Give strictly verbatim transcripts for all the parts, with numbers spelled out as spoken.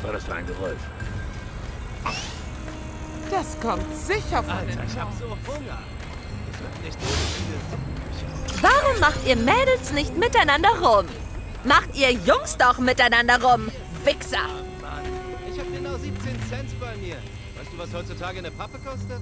war das für ein Geräusch? Das kommt sicher von Alter, den ich hab Frauen. so Hunger. Ich würde nicht so Warum macht ihr Mädels nicht miteinander rum? Macht ihr Jungs doch miteinander rum, Wichser! Mann, ich hab genau siebzehn Cent bei mir. Weißt du, was heutzutage eine Pappe kostet?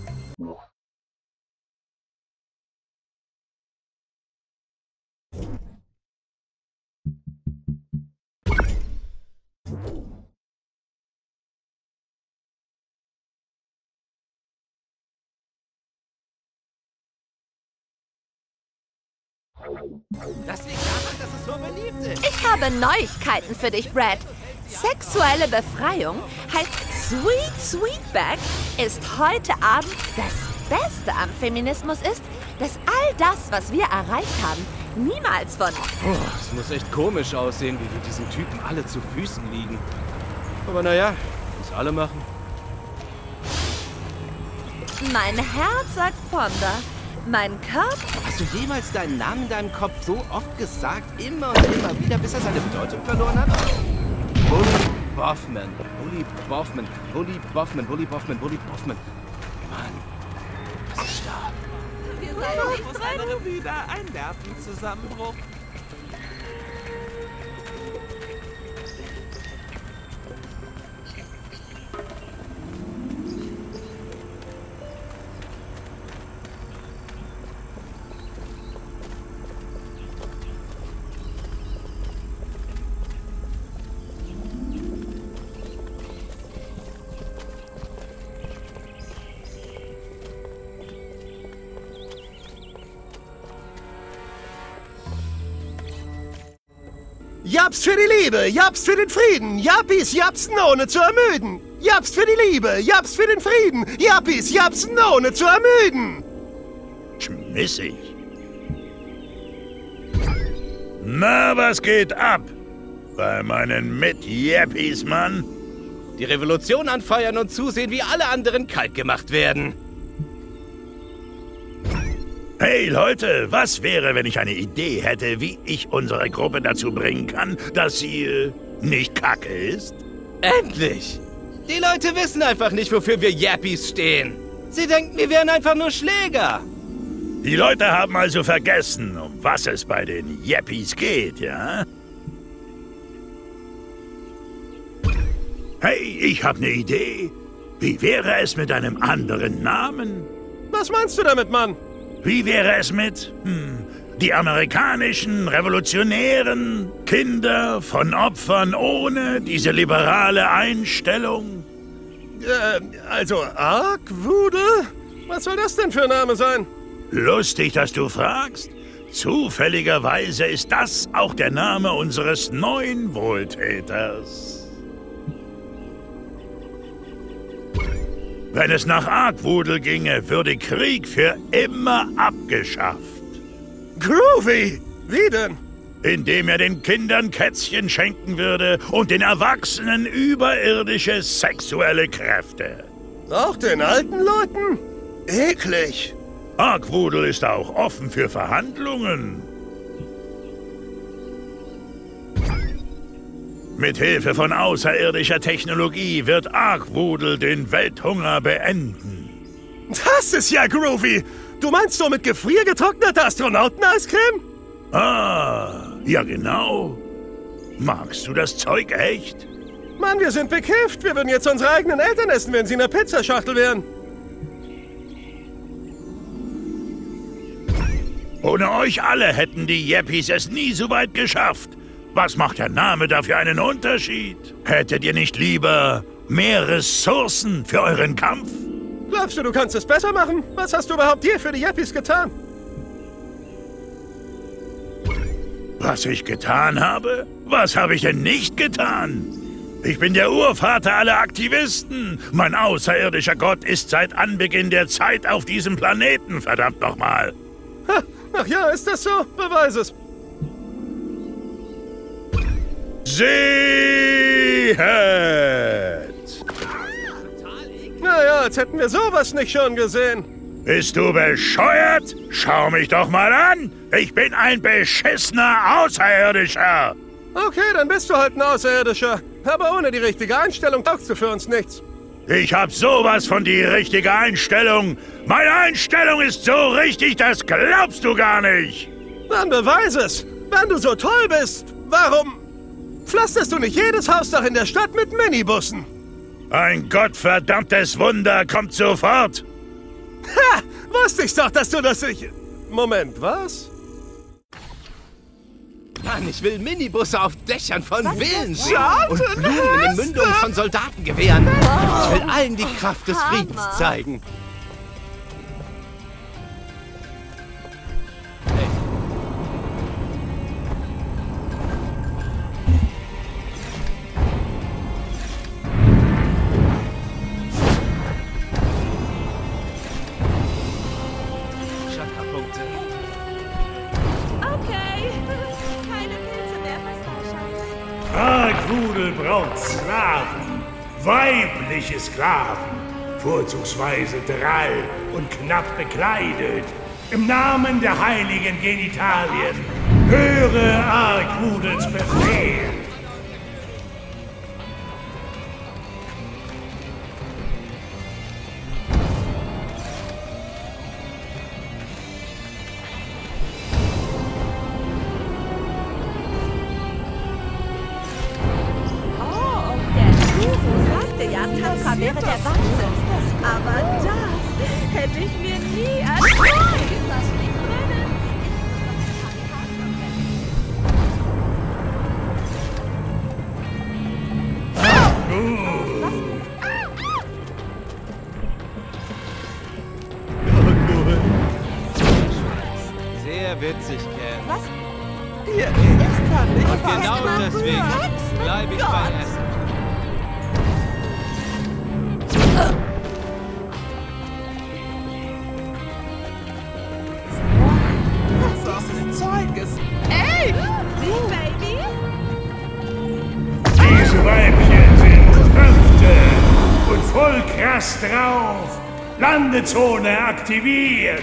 Das liegt daran, dass es so beliebt ist. Ich habe Neuigkeiten für dich, Brad. Sexuelle Befreiung heißt Sweet Sweetback ist heute Abend das Beste am Feminismus ist, dass all das, was wir erreicht haben, niemals von... Oh, es muss echt komisch aussehen, wie wir diesen Typen alle zu Füßen liegen. Aber naja, uns alle machen. Mein Herz sagt Fonda. Mein Körper... Hast du jemals deinen Namen in deinem Kopf so oft gesagt, immer und immer wieder, bis er seine Bedeutung verloren hat? Bully Boffman, Bully Boffman, Bully Boffman, Bully Boffman, Bully Boffman. Mann, das ist stark. Wir seid nicht drin. Wieder ein Nervenzusammenbruch. Japst für die Liebe, japst für den Frieden, Jappis japsten ohne zu ermüden. Japst für die Liebe, japst für den Frieden, Jappis japsten ohne zu ermüden. Schmissig. Na, was geht ab? Bei meinen Mit-Yappies, Mann? Die Revolution anfeuern und zusehen, wie alle anderen kalt gemacht werden. Hey Leute, was wäre, wenn ich eine Idee hätte, wie ich unsere Gruppe dazu bringen kann, dass sie äh, nicht kacke ist? Endlich! Die Leute wissen einfach nicht, wofür wir Yappies stehen. Sie denken, wir wären einfach nur Schläger. Die Leute haben also vergessen, um was es bei den Yappies geht, ja? Hey, ich habe eine Idee. Wie wäre es mit einem anderen Namen? Was meinst du damit, Mann? Wie wäre es mit, hm, die amerikanischen Revolutionären, Kinder von Opfern ohne diese liberale Einstellung? Äh, also Arkwudel? Was soll das denn für ein Name sein? Lustig, dass du fragst. Zufälligerweise ist das auch der Name unseres neuen Wohltäters. Wenn es nach Arkwudel ginge, würde Krieg für immer abgeschafft. Groovy! Wie denn? Indem er den Kindern Kätzchen schenken würde und den Erwachsenen überirdische sexuelle Kräfte. Auch den alten Leuten? Eklig! Arkwudel ist auch offen für Verhandlungen. Mit Hilfe von außerirdischer Technologie wird Arkwudel den Welthunger beenden. Das ist ja groovy! Du meinst so mit gefriergetrockneter Astronauteneiscreme? Ah, ja genau. Magst du das Zeug echt? Mann, wir sind bekifft. Wir würden jetzt unsere eigenen Eltern essen, wenn sie in der Pizzaschachtel wären. Ohne euch alle hätten die Yappies es nie so weit geschafft. Was macht der Name dafür einen Unterschied? Hättet ihr nicht lieber mehr Ressourcen für euren Kampf? Glaubst du, du kannst es besser machen? Was hast du überhaupt hier für die Yappies getan? Was ich getan habe? Was habe ich denn nicht getan? Ich bin der Urvater aller Aktivisten. Mein außerirdischer Gott ist seit Anbeginn der Zeit auf diesem Planeten, verdammt nochmal. Ha, ach ja, ist das so? Beweis es. Seht! Naja, als hätten wir sowas nicht schon gesehen. Bist du bescheuert? Schau mich doch mal an! Ich bin ein beschissener Außerirdischer! Okay, dann bist du halt ein Außerirdischer. Aber ohne die richtige Einstellung taugst du für uns nichts. Ich hab sowas von die richtige Einstellung. Meine Einstellung ist so richtig, das glaubst du gar nicht. Dann beweis es. Wenn du so toll bist, warum pflasterst du nicht jedes Haus doch in der Stadt mit Minibussen? Ein gottverdammtes Wunder kommt sofort. Ha! Wusste ich's doch, dass du das nicht... Moment, was? Mann, ich will Minibusse auf Dächern von Villen sehen. Ja, Und Blumen in den Mündungen von Soldatengewehren. Ich will allen die Kraft des Friedens zeigen. Schackerpunkte. Okay. Keine Pilze mehr, was Argrudel braucht Sklaven, weibliche Sklaven, vorzugsweise drall und knapp bekleidet. Im Namen der heiligen Genitalien, höre Argrudels Befehl. Oh, der Guru sagte ja, Tantra wäre der Wahnsinn. Aber das hätte ich mir nie erträumt. Sehr witzig, Ken. Was? Hier ist da nicht Und genau deswegen bleibe ich beim Essen. dieses Zeuges. Ey! Baby! Diese Weibchen sind Kräfte und voll krass drauf. Landezone aktiviert.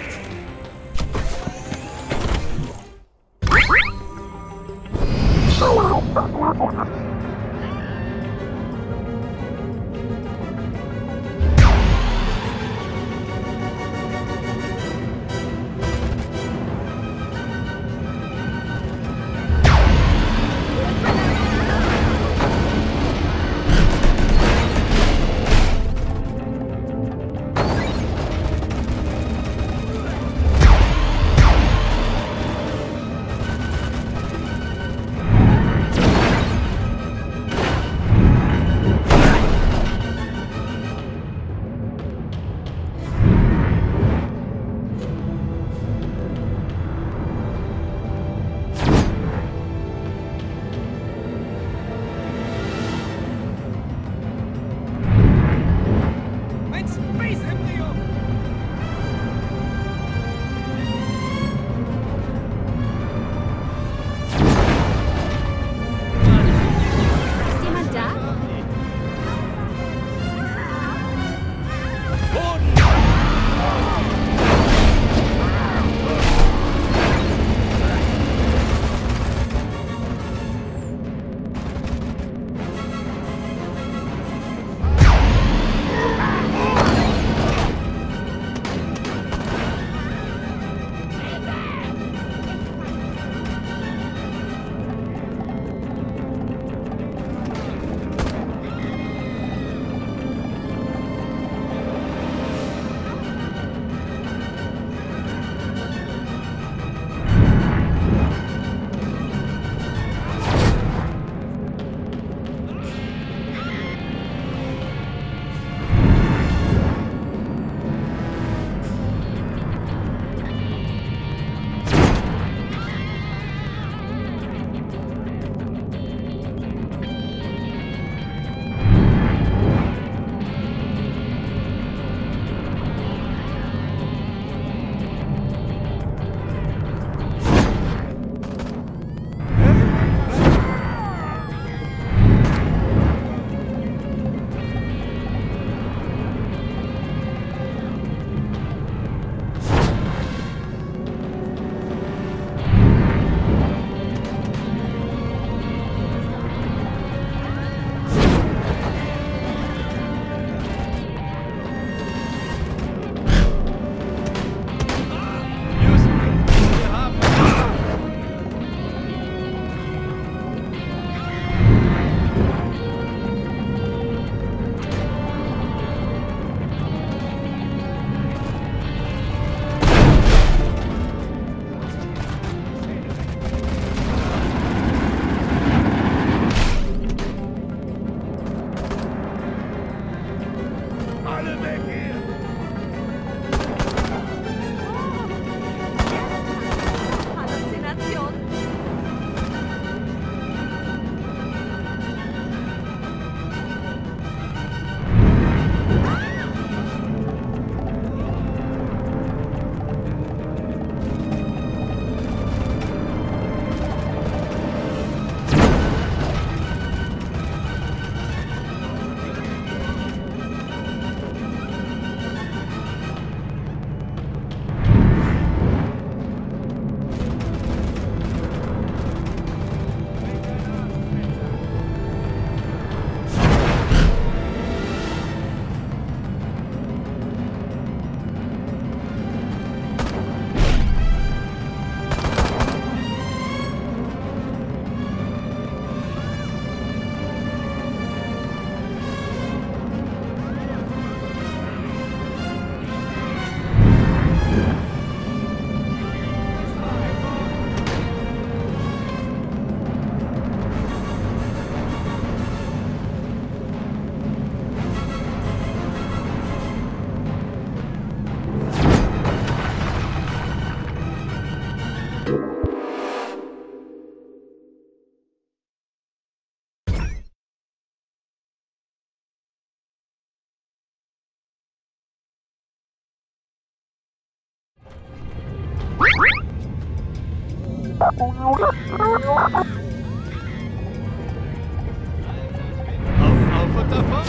Auf und davon!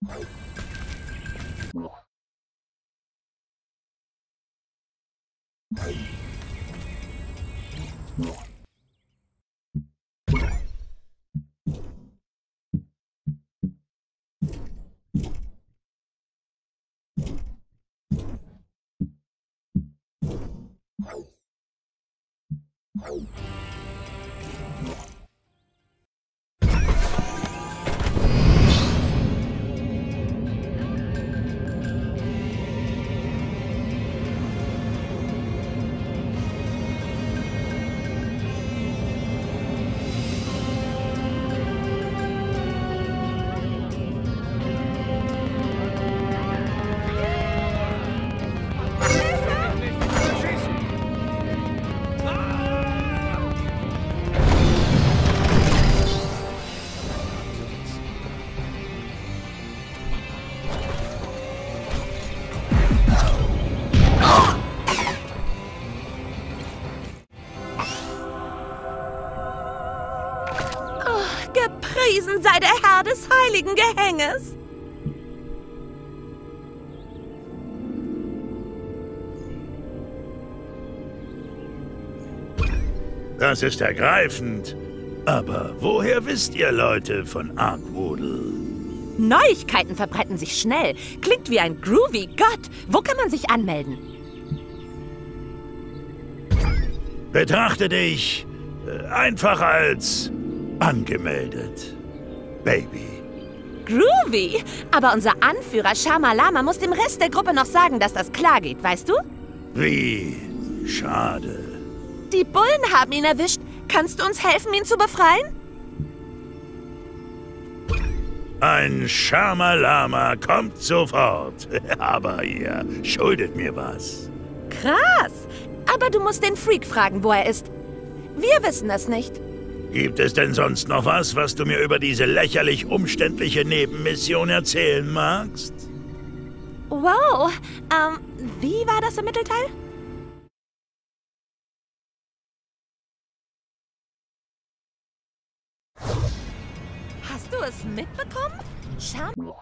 Gepriesen sei der Herr des heiligen Gehänges. Das ist ergreifend. Aber woher wisst ihr, Leute von Arkwoodle? Neuigkeiten verbreiten sich schnell. Klingt wie ein groovy Gott. Wo kann man sich anmelden? Betrachte dich äh, einfach als angemeldet, Baby. Groovy? Aber unser Anführer Shama Lama muss dem Rest der Gruppe noch sagen, dass das klar geht, weißt du? Wie schade. Die Bullen haben ihn erwischt. Kannst du uns helfen, ihn zu befreien? Ein Shama-Lama kommt sofort. Aber ihr schuldet mir was. Krass. Aber du musst den Freak fragen, wo er ist. Wir wissen es nicht. Gibt es denn sonst noch was, was du mir über diese lächerlich umständliche Nebenmission erzählen magst? Wow. Ähm, wie war das im Mittelteil? Hast du es mitbekommen? Scham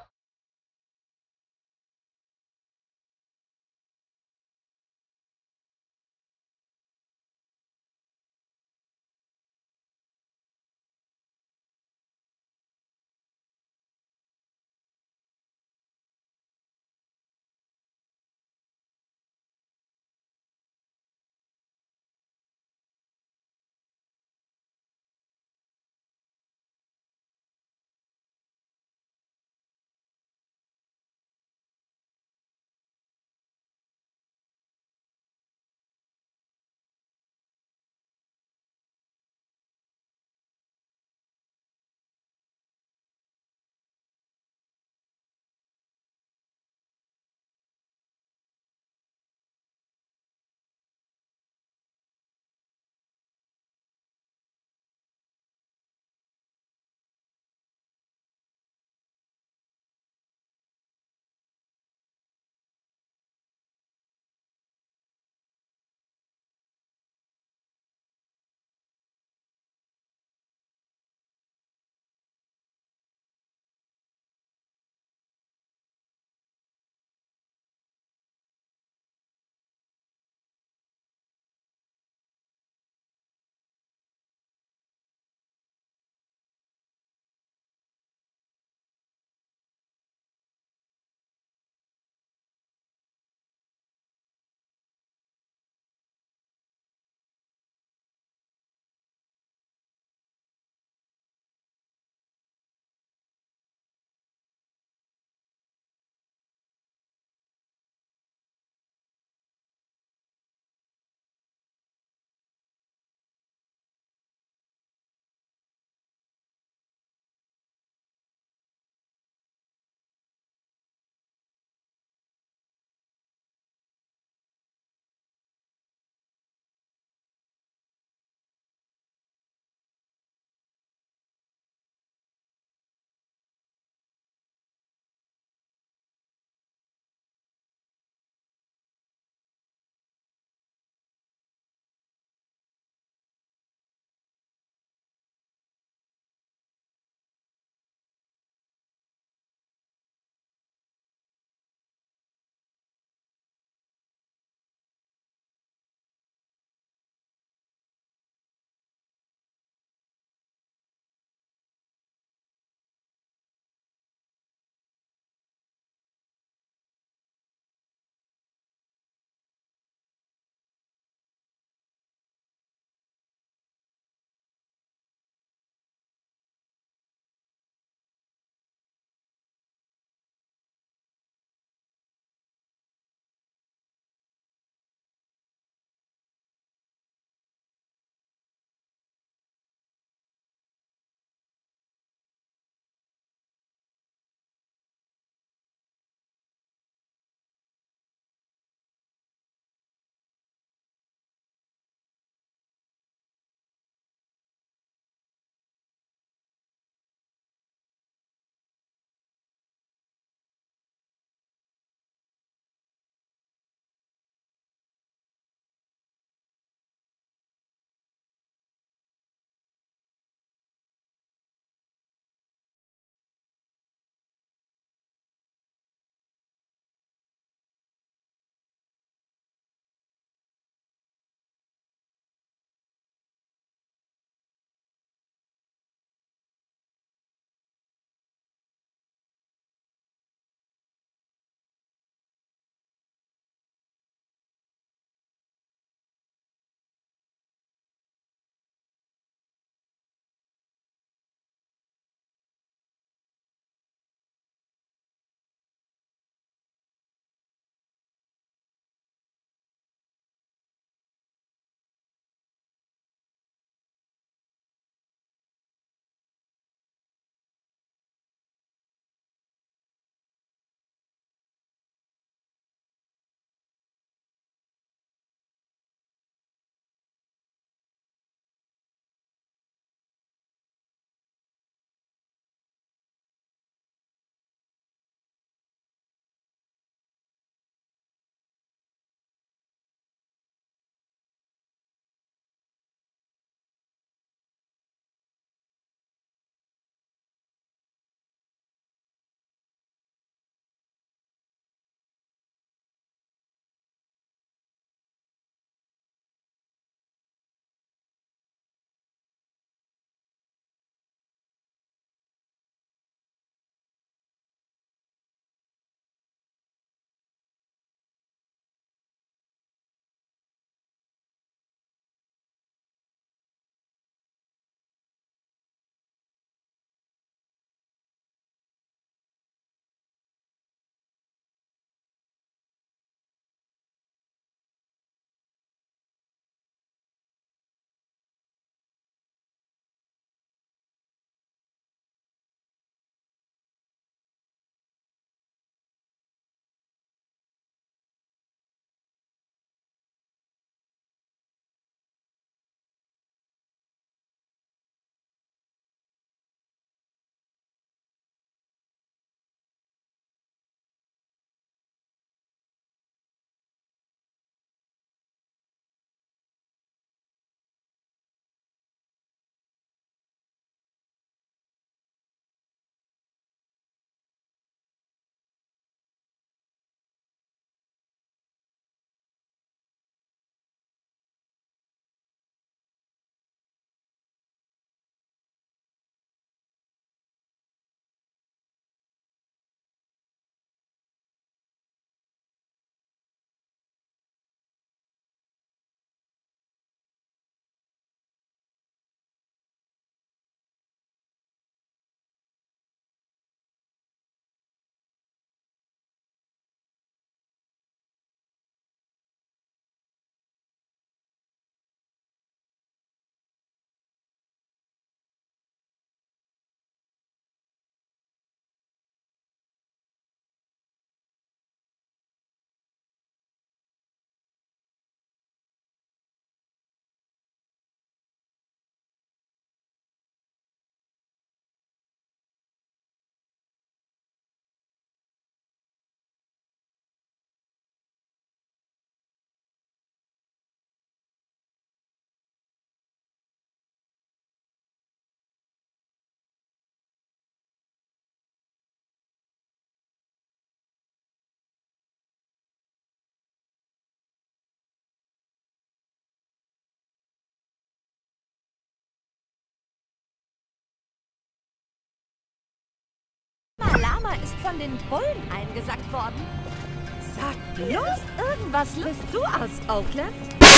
ist von den Bullen eingesackt worden. Sag bloß irgendwas. Bist du aus Oakland?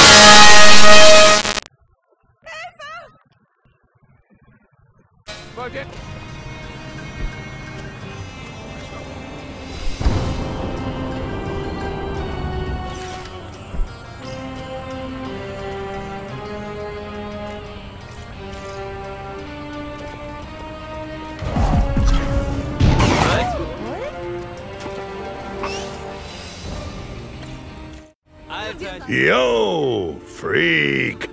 Wollt ihr... Yo, Freak!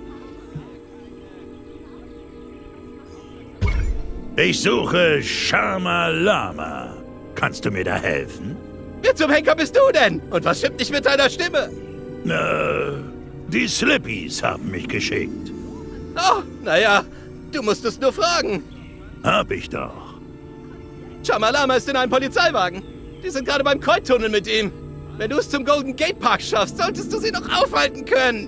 Ich suche Shamalama. Kannst du mir da helfen? Wer zum Henker bist du denn? Und was stimmt nicht mit deiner Stimme? Äh, die Slippies haben mich geschickt. Oh, naja, du musst es nur fragen. Hab ich doch. Shamalama ist in einem Polizeiwagen. Die sind gerade beim Kreuztunnel mit ihm. Wenn du es zum Golden Gate Park schaffst, solltest du sie noch aufhalten können.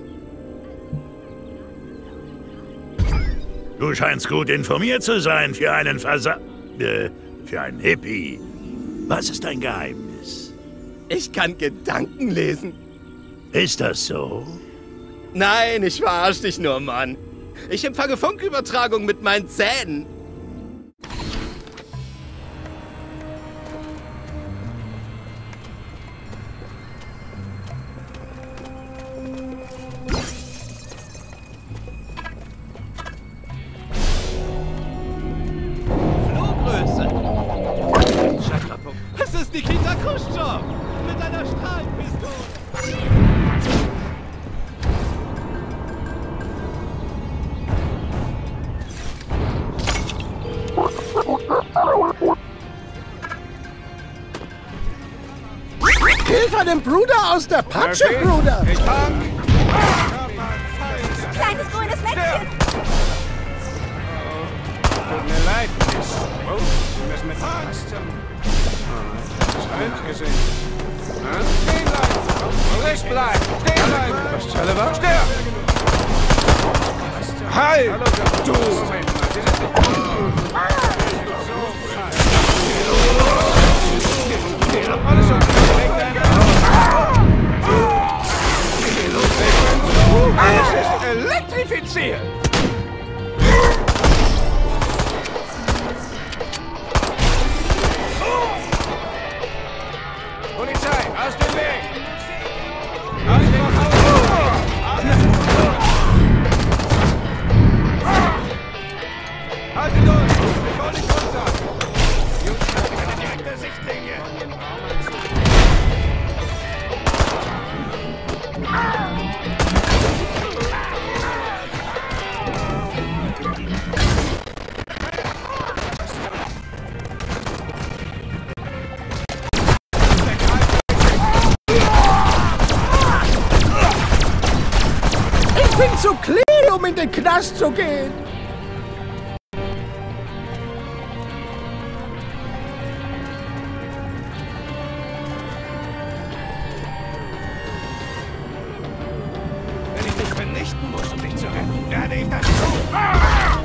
Du scheinst gut informiert zu sein für einen Versa... Äh, für einen Hippie. Was ist dein Geheimnis? Ich kann Gedanken lesen. Ist das so? Nein, ich verarsch dich nur, Mann. Ich empfange Funkübertragung mit meinen Zähnen. Es ist Nikita Khrushchev mit einer Strahlenpistole. Hilfe dem Bruder aus der Patsche, Bruder! Ich fang! Kleines grünes Männchen! Tut mir leid, Miss. Oh, Sie müssen mit Arzt. Schön gesehen. Stehen bleiben! Recht bleiben! Stehen bleiben! Was zur Hölle war? Stör! Halt! Du! Alles okay. Alles ist elektrifiziert! Polizei, aus dem Weg! Aus dem Haltet durch! Wir wollen nicht runter! Jungs, direkte Sichtlinie! Ich bin zu klein, um in den Knast zu gehen. Wenn ich dich vernichten muss, um dich zu retten, werde ich das tun. Ah!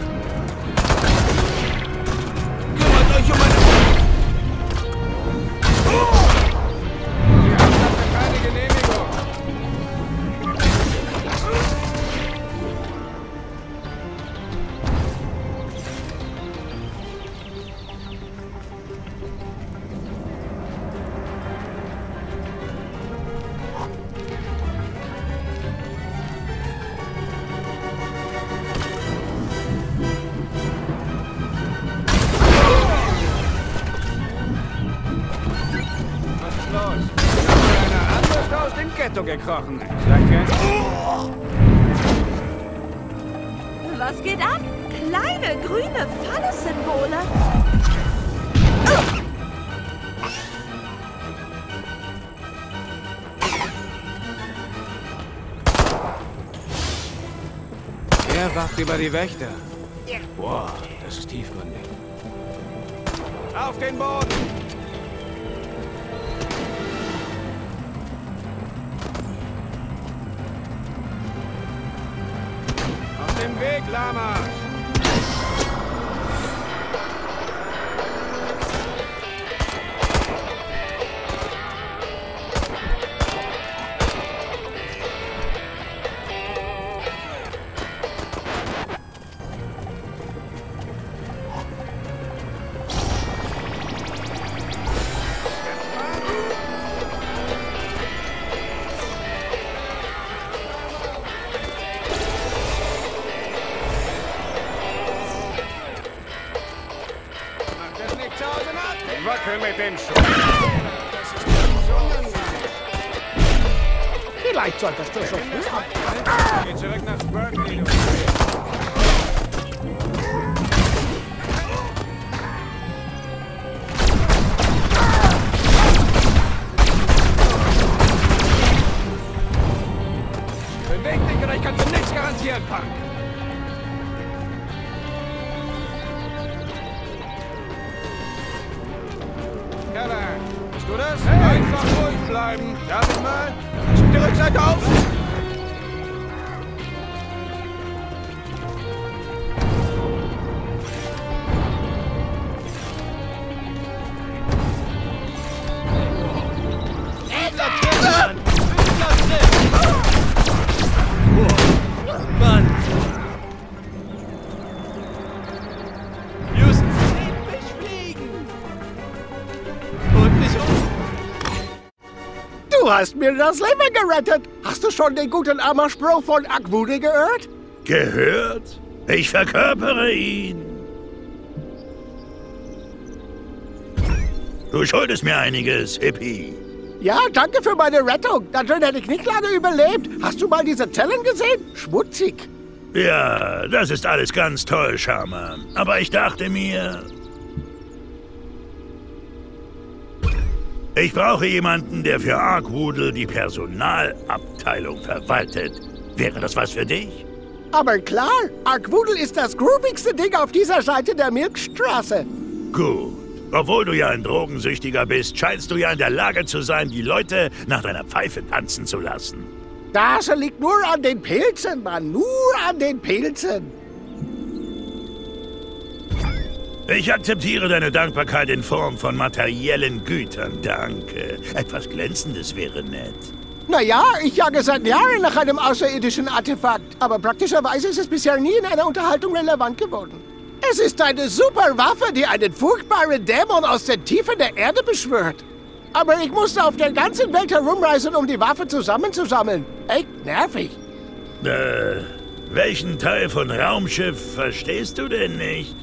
Kümmert euch um meine... Wir haben dafür keine Genehmigung. Was ist los? Einer anders aus dem Ghetto gekrochen. Danke. Was geht ab? Kleine grüne Phallus-Symbole. Er wacht über die Wächter. Boah, das ist tiefgründig. Auf den Boden! Auf dem Weg, Lama! Fackel mit dem Schuh. Das ist nicht so. Vielleicht solltest du schon früh ab. Geh zurück nach Berkeley, du. Beweg dich oder ich kann für nichts garantieren, Punk. Keller, bist du das? Hey. Einfach ruhig bleiben. Darf ich mal? Schieb die Rückseite auf. Mann! Houston! Mich fliegen! Und nicht um! Du hast mir das Leben gerettet. Hast du schon den guten Ammerspruch von Ackwoodle gehört? Gehört? Ich verkörpere ihn. Du schuldest mir einiges, Hippie. Ja, danke für meine Rettung. Da drin hätte ich nicht lange überlebt. Hast du mal diese Zellen gesehen? Schmutzig. Ja, das ist alles ganz toll, Sharma. Aber ich dachte mir... Ich brauche jemanden, der für Arkwoodle die Personalabteilung verwaltet. Wäre das was für dich? Aber klar, Ackwoodle ist das groovigste Ding auf dieser Seite der Milchstraße. Gut. Obwohl du ja ein Drogensüchtiger bist, scheinst du ja in der Lage zu sein, die Leute nach deiner Pfeife tanzen zu lassen. Das liegt nur an den Pilzen, Mann. Nur an den Pilzen. Ich akzeptiere deine Dankbarkeit in Form von materiellen Gütern, danke. Etwas Glänzendes wäre nett. Naja, ich jage seit Jahren nach einem außerirdischen Artefakt. Aber praktischerweise ist es bisher nie in einer Unterhaltung relevant geworden. Es ist eine super Waffe, die einen furchtbaren Dämon aus den Tiefen der Erde beschwört. Aber ich musste auf der ganzen Welt herumreisen, um die Waffe zusammenzusammeln. Echt nervig. Äh, welchen Teil von Raumschiff verstehst du denn nicht?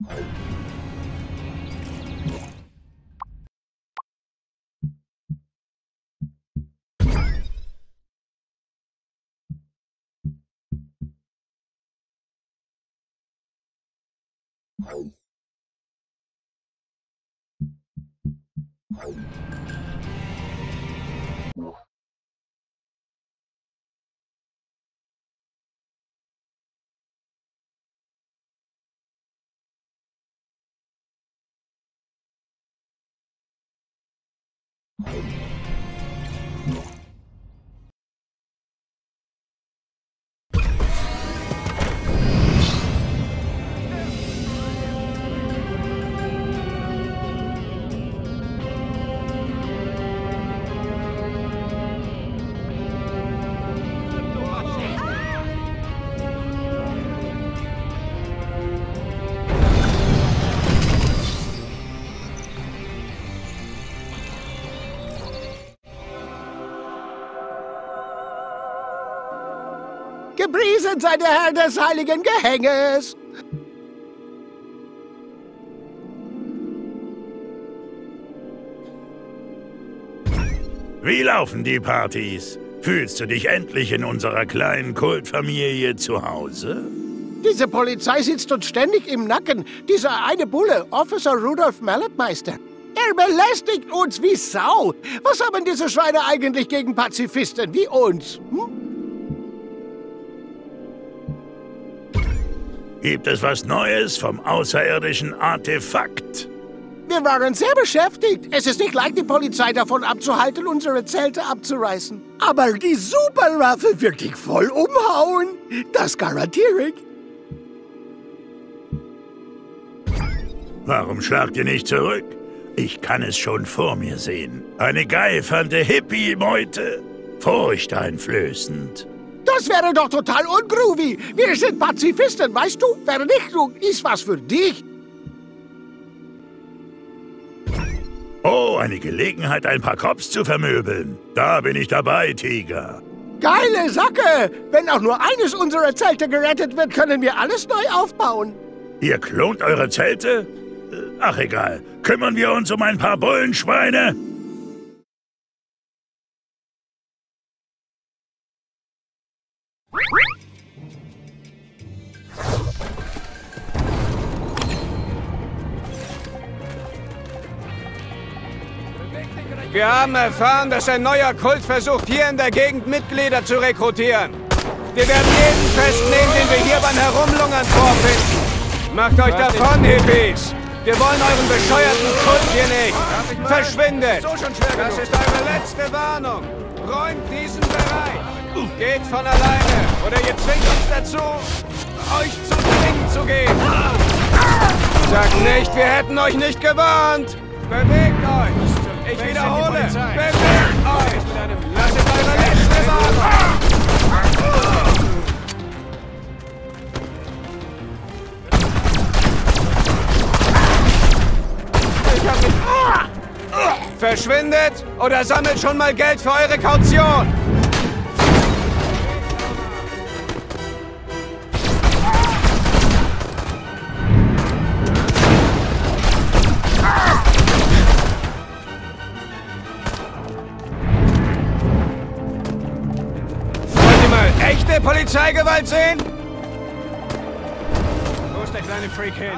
Gepriesen sei der Herr des heiligen Gehänges! Wie laufen die Partys? Fühlst du dich endlich in unserer kleinen Kultfamilie zu Hause? Diese Polizei sitzt uns ständig im Nacken. Dieser eine Bulle, Officer Rudolf Malletmeister. Er belästigt uns wie Sau. Was haben diese Schweine eigentlich gegen Pazifisten wie uns? Hm? Gibt es was Neues vom außerirdischen Artefakt? Wir waren sehr beschäftigt. Es ist nicht leicht, die Polizei davon abzuhalten, unsere Zelte abzureißen. Aber die Superwaffe wird dich voll umhauen. Das garantiere ich. Warum schlagt ihr nicht zurück? Ich kann es schon vor mir sehen. Eine geifernde Hippie-Meute. Furchteinflößend. Das wäre doch total ungroovy. Wir sind Pazifisten, weißt du? Vernichtung ist was für dich. Oh, eine Gelegenheit, ein paar Cops zu vermöbeln. Da bin ich dabei, Tiger. Geile Sacke! Wenn auch nur eines unserer Zelte gerettet wird, können wir alles neu aufbauen. Ihr klont eure Zelte? Ach, egal. Kümmern wir uns um ein paar Bullenschweine? Wir haben erfahren, dass ein neuer Kult versucht, hier in der Gegend Mitglieder zu rekrutieren. Wir werden jeden festnehmen, den wir hier beim Herumlungern vorfinden. Macht euch davon, Hippies! Wir wollen euren bescheuerten Kult hier nicht! Verschwindet! Das ist eure letzte Warnung! Räumt diesen Bereich! Geht von alleine! Oder ihr zwingt uns dazu, euch zu zwingen zu gehen! Sagt nicht, wir hätten euch nicht gewarnt! Bewegt euch! Ich wiederhole! Bewegt euch! Das ist eure letzte Warnung! Ich hab mich... Verschwindet oder sammelt schon mal Geld für eure Kaution! Echte Polizeigewalt sehen? Wo ist der kleine Freak hin?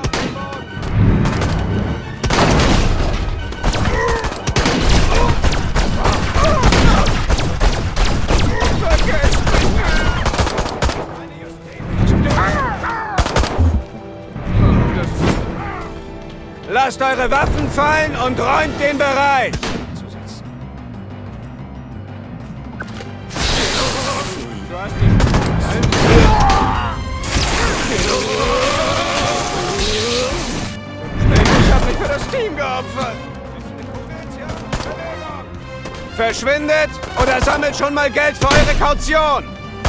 Lasst eure Waffen fallen und räumt den Bereich! Ich hab mich für das Team geopfert. Verschwindet oder sammelt schon mal Geld für eure Kaution.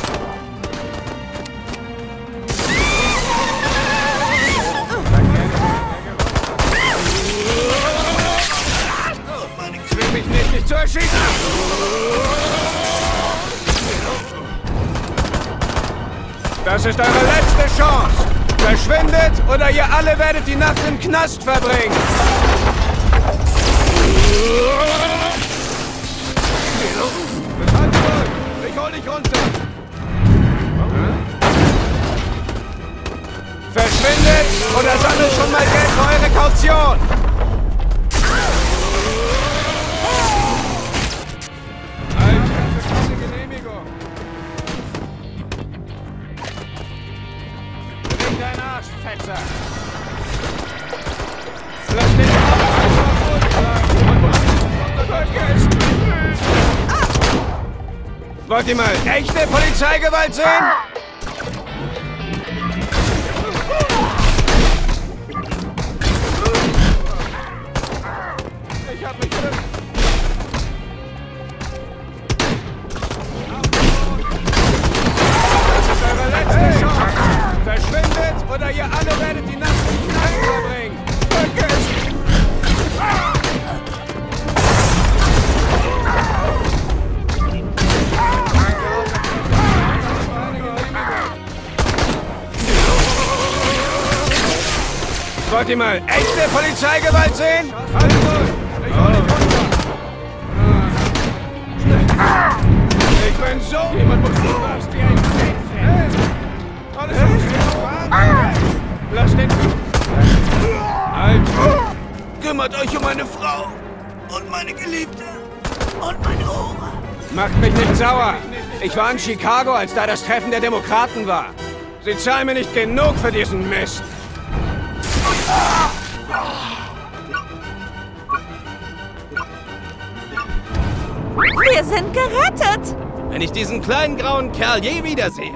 Zwing mich nicht, mich zu erschießen. Das ist eure letzte Chance! Verschwindet oder ihr alle werdet die Nacht im Knast verbringen! Ich hol dich runter! Verschwindet oder sammelt schon mal Geld für eure Kaution! Alter, keine Genehmigung! Bring deinen Arsch, Fetzer! Lass den Vergesst! Wollt ihr mal echte Polizeigewalt sehen? Ich hab mich drin. Das ist eure letzte Chance. Verschwindet oder ihr alle werdet die Nacht im Knast verbringen. Vergesst! Wollt ihr mal echte Polizeigewalt sehen? Ich bin so... Jemand muss du warst wie ein Mädchen. Alles ist Lass den... Alter! Kümmert euch um meine Frau und meine Geliebte und meine Oma. Macht mich nicht sauer. Ich war in Chicago, als da das Treffen der Demokraten war. Sie zahlen mir nicht genug für diesen Mist. Wir sind gerettet! Wenn ich diesen kleinen grauen Kerl je wiedersehe.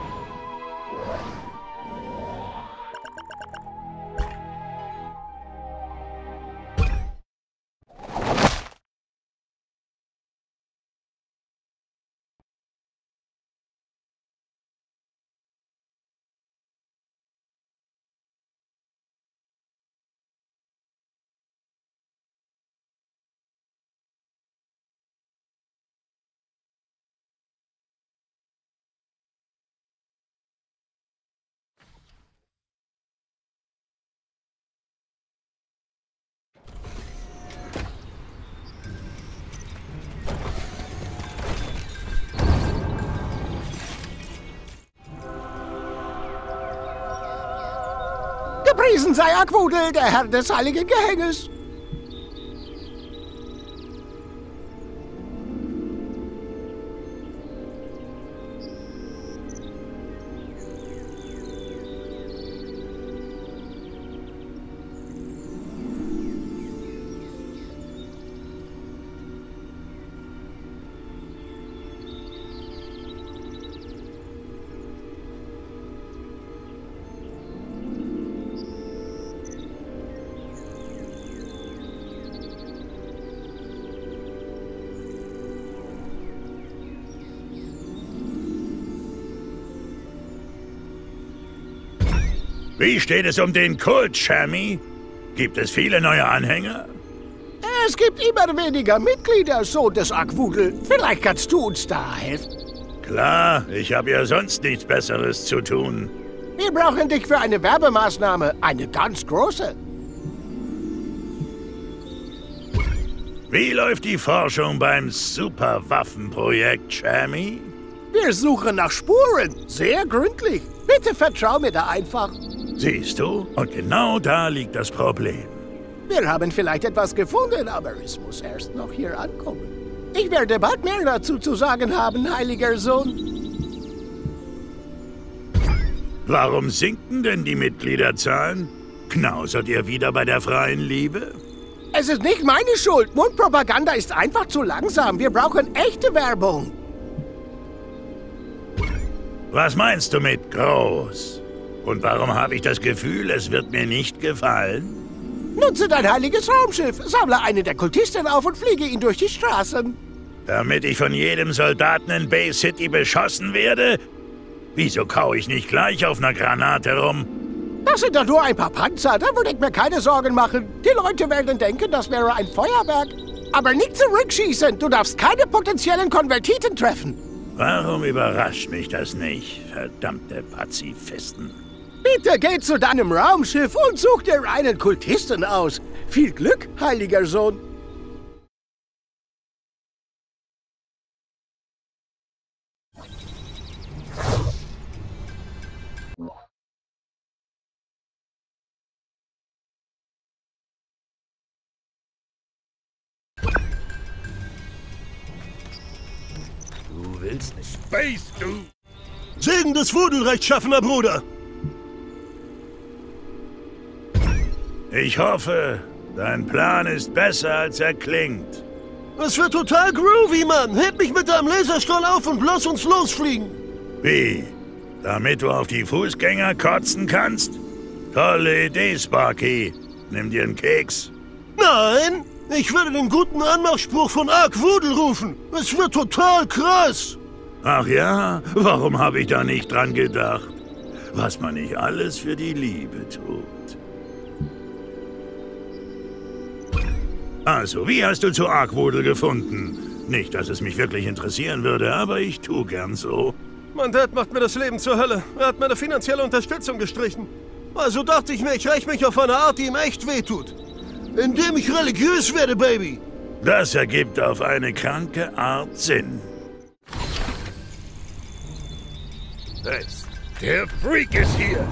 Gepriesen sei Aquodel, der Herr des heiligen Gehänges. Wie steht es um den Kult, Shammy? Gibt es viele neue Anhänger? Es gibt immer weniger Mitglieder, Sohn des Aquodel. Vielleicht kannst du uns da helfen. Klar, ich habe ja sonst nichts Besseres zu tun. Wir brauchen dich für eine Werbemaßnahme, eine ganz große. Wie läuft die Forschung beim Superwaffenprojekt, Shammy? Wir suchen nach Spuren, sehr gründlich. Bitte vertrau mir da einfach. Siehst du? Und genau da liegt das Problem. Wir haben vielleicht etwas gefunden, aber es muss erst noch hier ankommen. Ich werde bald mehr dazu zu sagen haben, heiliger Sohn. Warum sinken denn die Mitgliederzahlen? Knausert ihr wieder bei der freien Liebe? Es ist nicht meine Schuld. Mundpropaganda ist einfach zu langsam. Wir brauchen echte Werbung. Was meinst du mit groß? Und warum habe ich das Gefühl, es wird mir nicht gefallen? Nutze dein heiliges Raumschiff, sammle einen der Kultisten auf und fliege ihn durch die Straßen. Damit ich von jedem Soldaten in Bay City beschossen werde? Wieso kau ich nicht gleich auf einer Granate rum? Das sind doch nur ein paar Panzer, da würde ich mir keine Sorgen machen. Die Leute werden denken, das wäre ein Feuerwerk. Aber nicht zurückschießen, du darfst keine potenziellen Konvertiten treffen. Warum überrascht mich das nicht, verdammte Pazifisten? Bitte geh zu deinem Raumschiff und such dir einen Kultisten aus. Viel Glück, heiliger Sohn. Du willst nicht. Space, du! Segen des Wudelrechtschaffener Bruder! Ich hoffe, dein Plan ist besser, als er klingt. Es wird total groovy, Mann! Heb mich mit deinem Laserstrahl auf und lass uns losfliegen! Wie? Damit du auf die Fußgänger kotzen kannst? Tolle Idee, Sparky. Nimm dir einen Keks. Nein! Ich werde den guten Anmachspruch von Ark Wudel rufen! Es wird total krass! Ach ja? Warum habe ich da nicht dran gedacht? Was man nicht alles für die Liebe tut. Also, wie hast du zu Arkwudel gefunden? Nicht, dass es mich wirklich interessieren würde, aber ich tu gern so. Mein Dad macht mir das Leben zur Hölle. Er hat meine finanzielle Unterstützung gestrichen. Also dachte ich mir, ich räche mich auf eine Art, die ihm echt wehtut. Indem ich religiös werde, Baby. Das ergibt auf eine kranke Art Sinn. Was? Der Freak ist hier!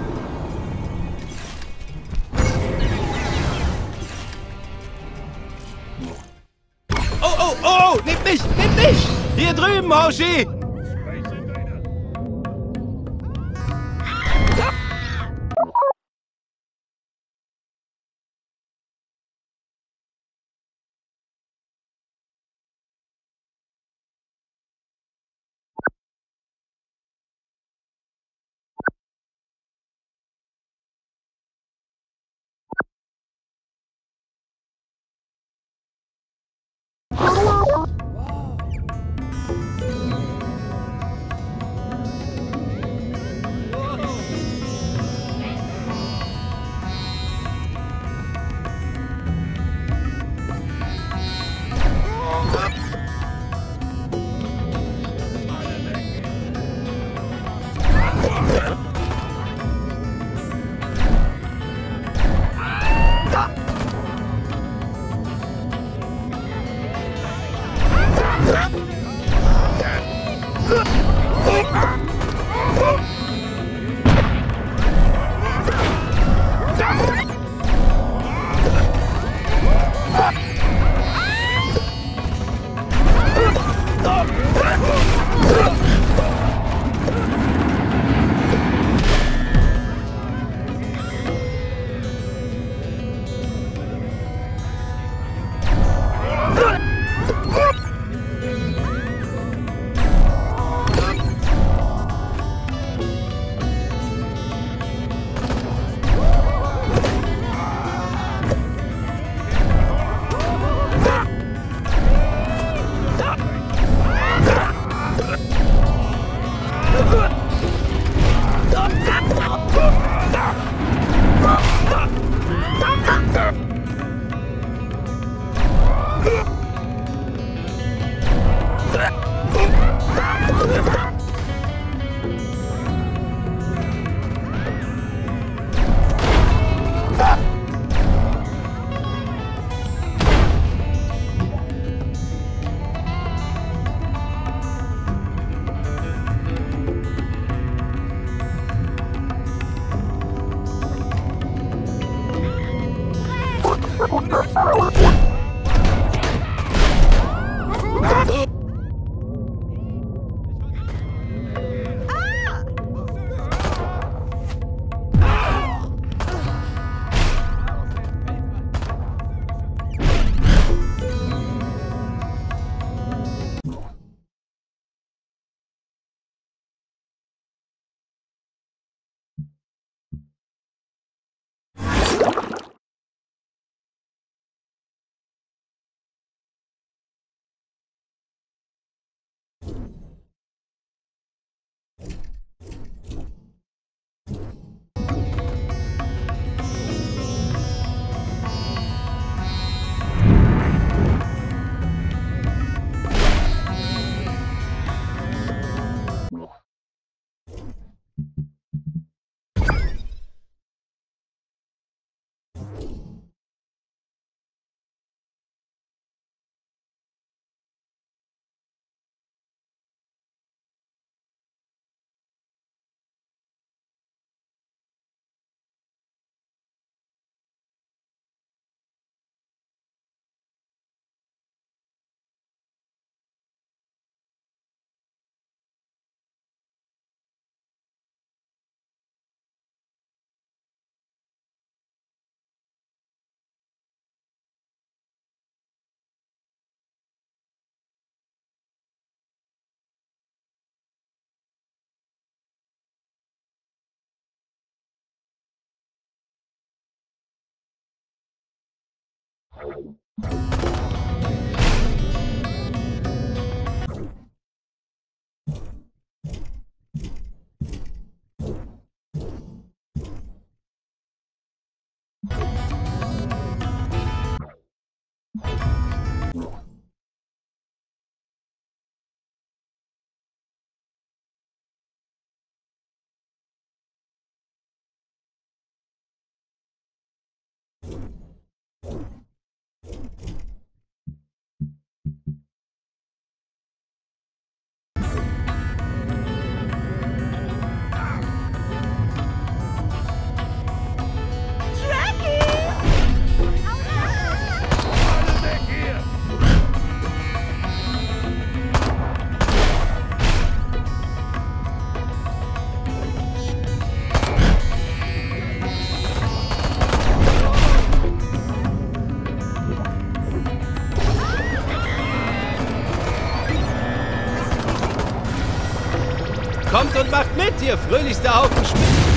Oh, oh, oh! Nehmt mich! Nehmt mich! Hier drüben, Hoshi! Kommt und macht mit, ihr fröhlichster Haufen Spinnen!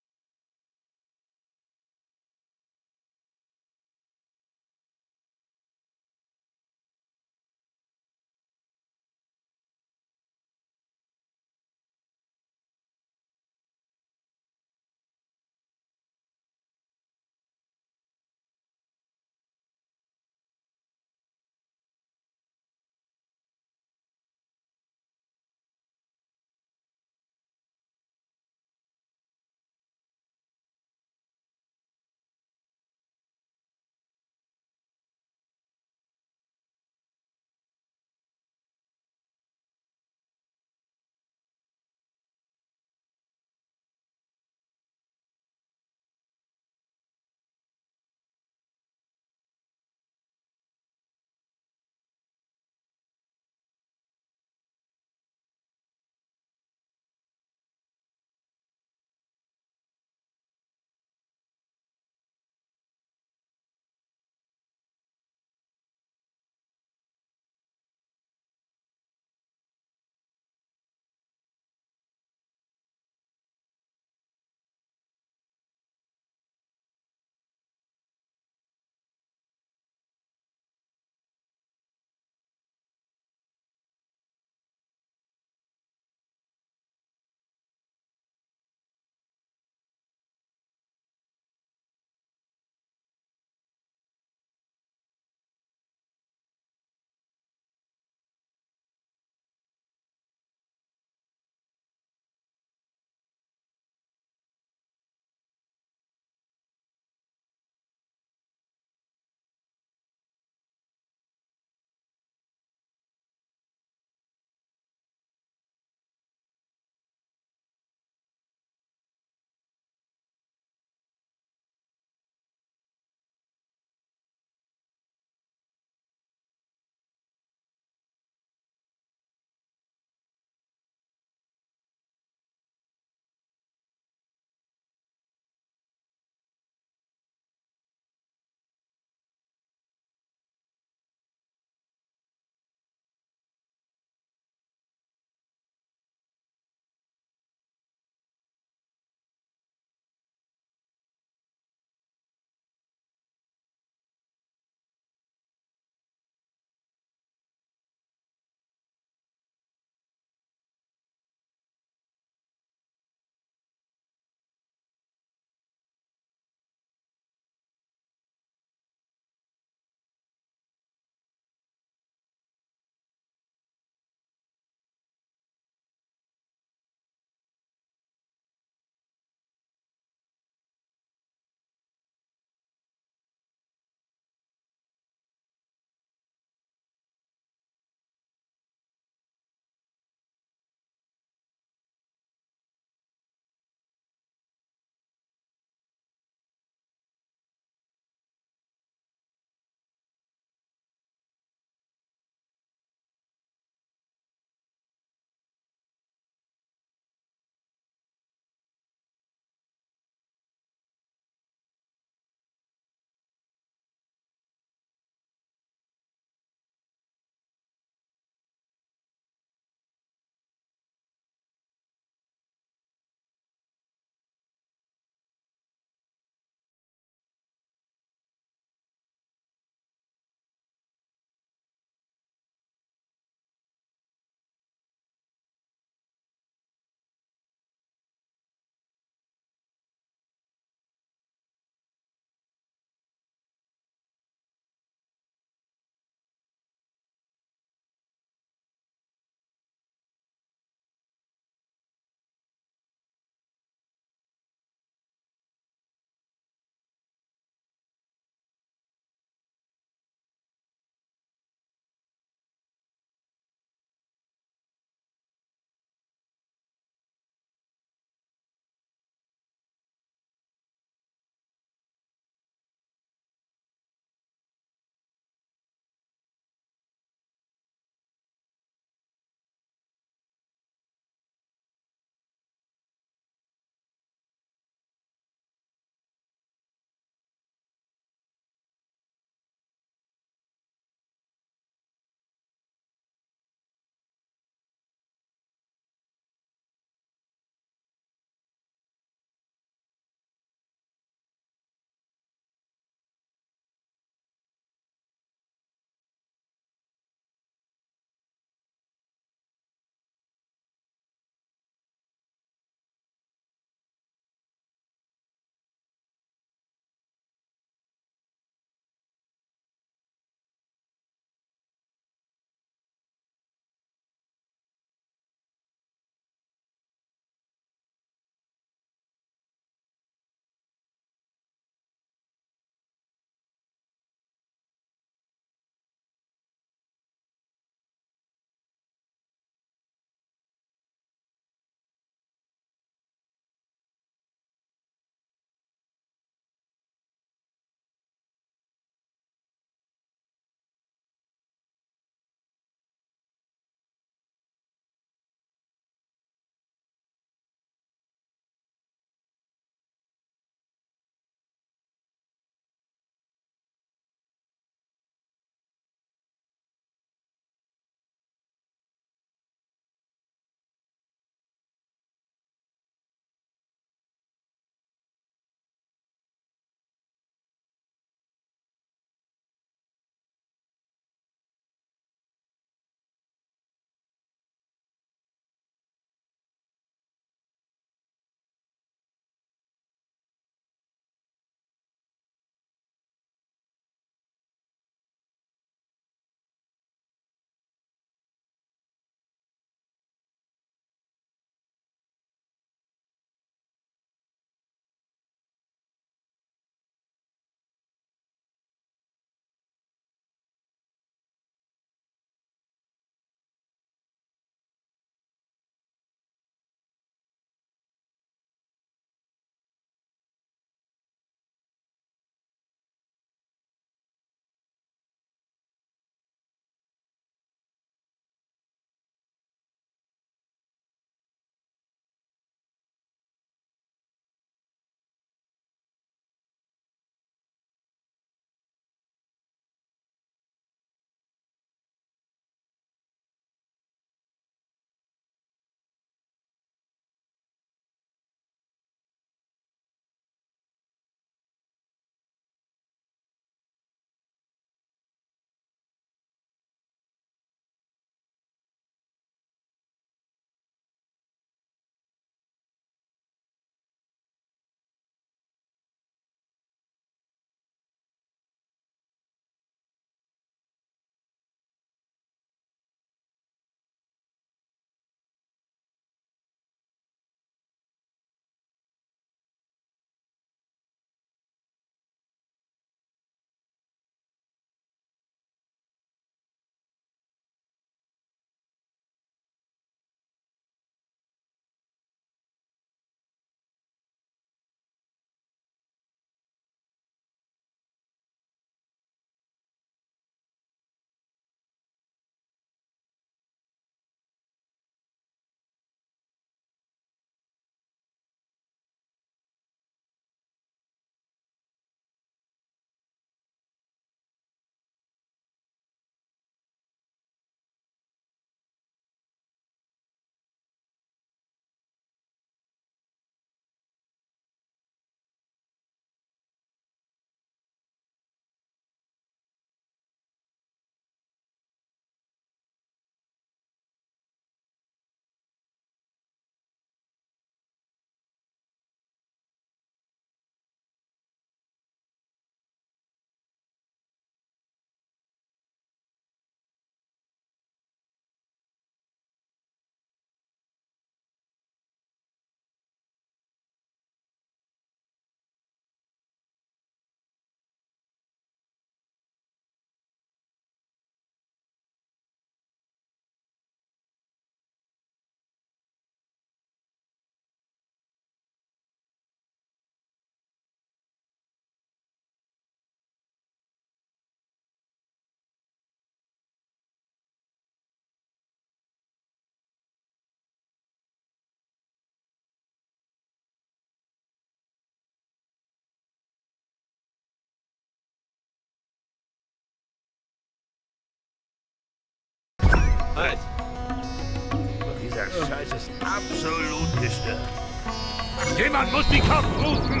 Halt! Dieser Scheiß ist absolut gestört. Jemand muss die Kopf rufen!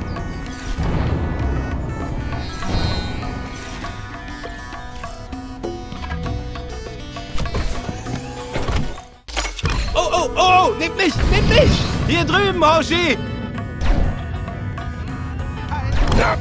Oh, oh, oh! Nehmt mich! Nehmt mich! Hier drüben, Hoshi! Ja.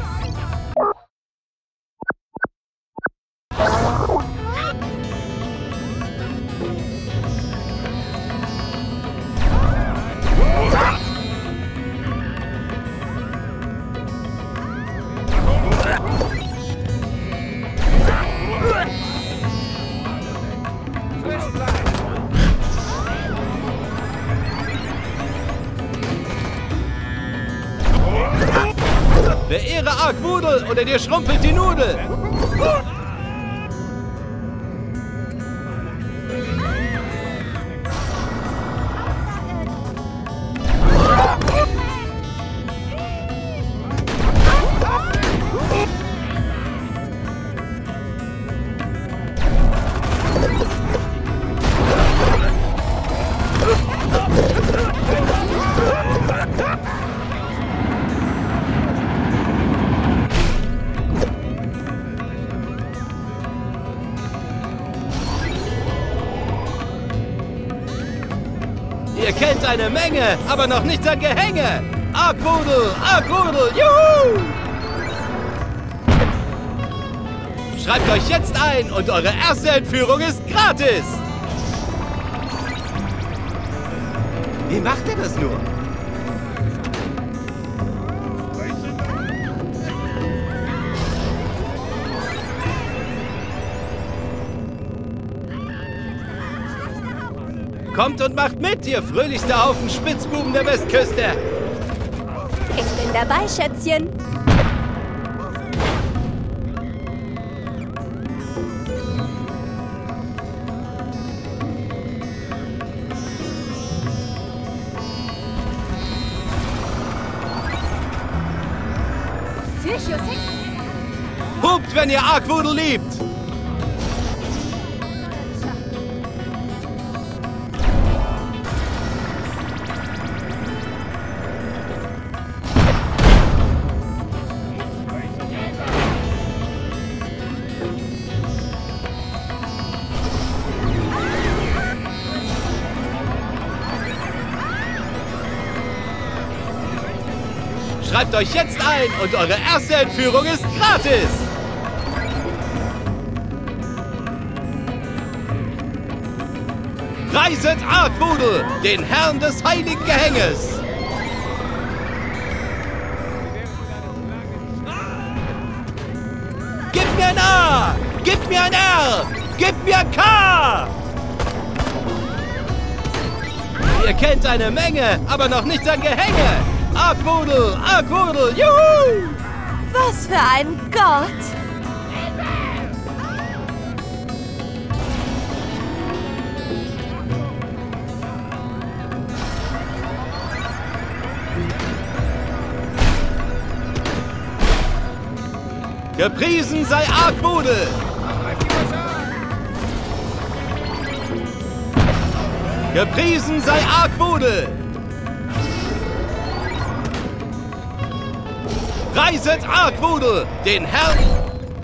Beehre Arkwudel oder dir schrumpelt die Nudel! Ihr kennt eine Menge, aber noch nicht sein Gehänge! Arkwudel, Arkwudel, juhu! Schreibt euch jetzt ein und eure erste Entführung ist gratis! Wie macht ihr das nur? Kommt und macht mit, ihr fröhlichster Haufen Spitzbuben der Westküste! Ich bin dabei, Schätzchen. Hupt, wenn ihr Arkwudel liebt! Schreibt euch jetzt ein und eure erste Entführung ist gratis! Preiset Arkwudel, den Herrn des heiligen Gehänges! Gib mir ein A! Gib mir ein R! Gib mir ein K! Ihr kennt eine Menge, aber noch nicht sein Gehänge! Arkwudel, Arkwudel, juhu! Was für ein Gott! Gepriesen sei Arkwudel! Gepriesen sei Arkwudel! Preiset Arkwudel, den Herrn...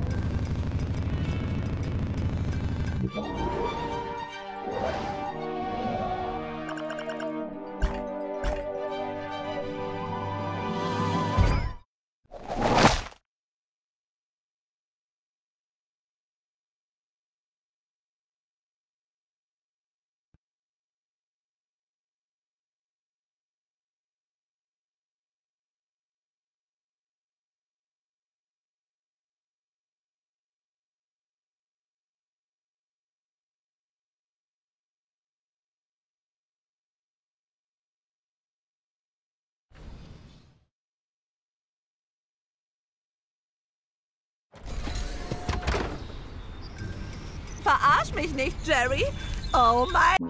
Verarsch mich nicht, Jerry! Oh mein...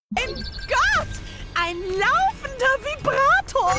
Mein Gott! Ein laufender Vibrator!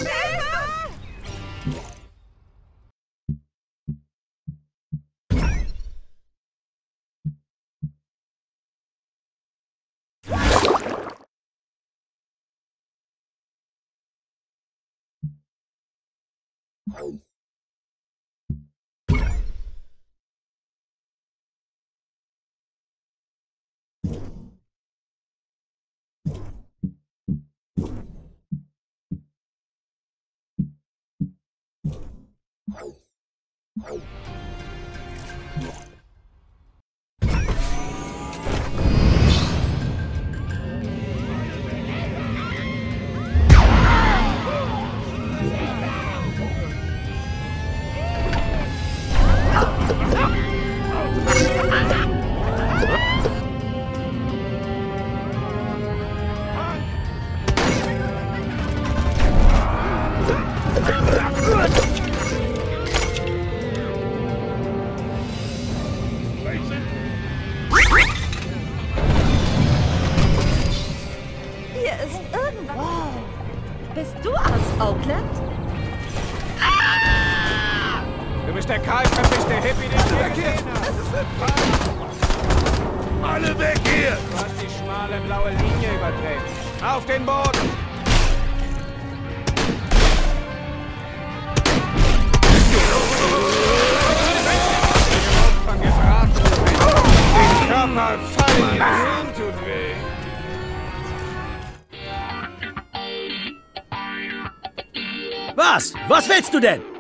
Hier ist irgendwas. Bist du aus Oakland? Du bist der kahl verpisste Hippie, den du erkennst. Alle weg hier! Du hast die schmale blaue Linie übertreten. Auf den Boden! Von gebraten. Den Körper fallen lassen, tut weh. Was? Was willst du denn?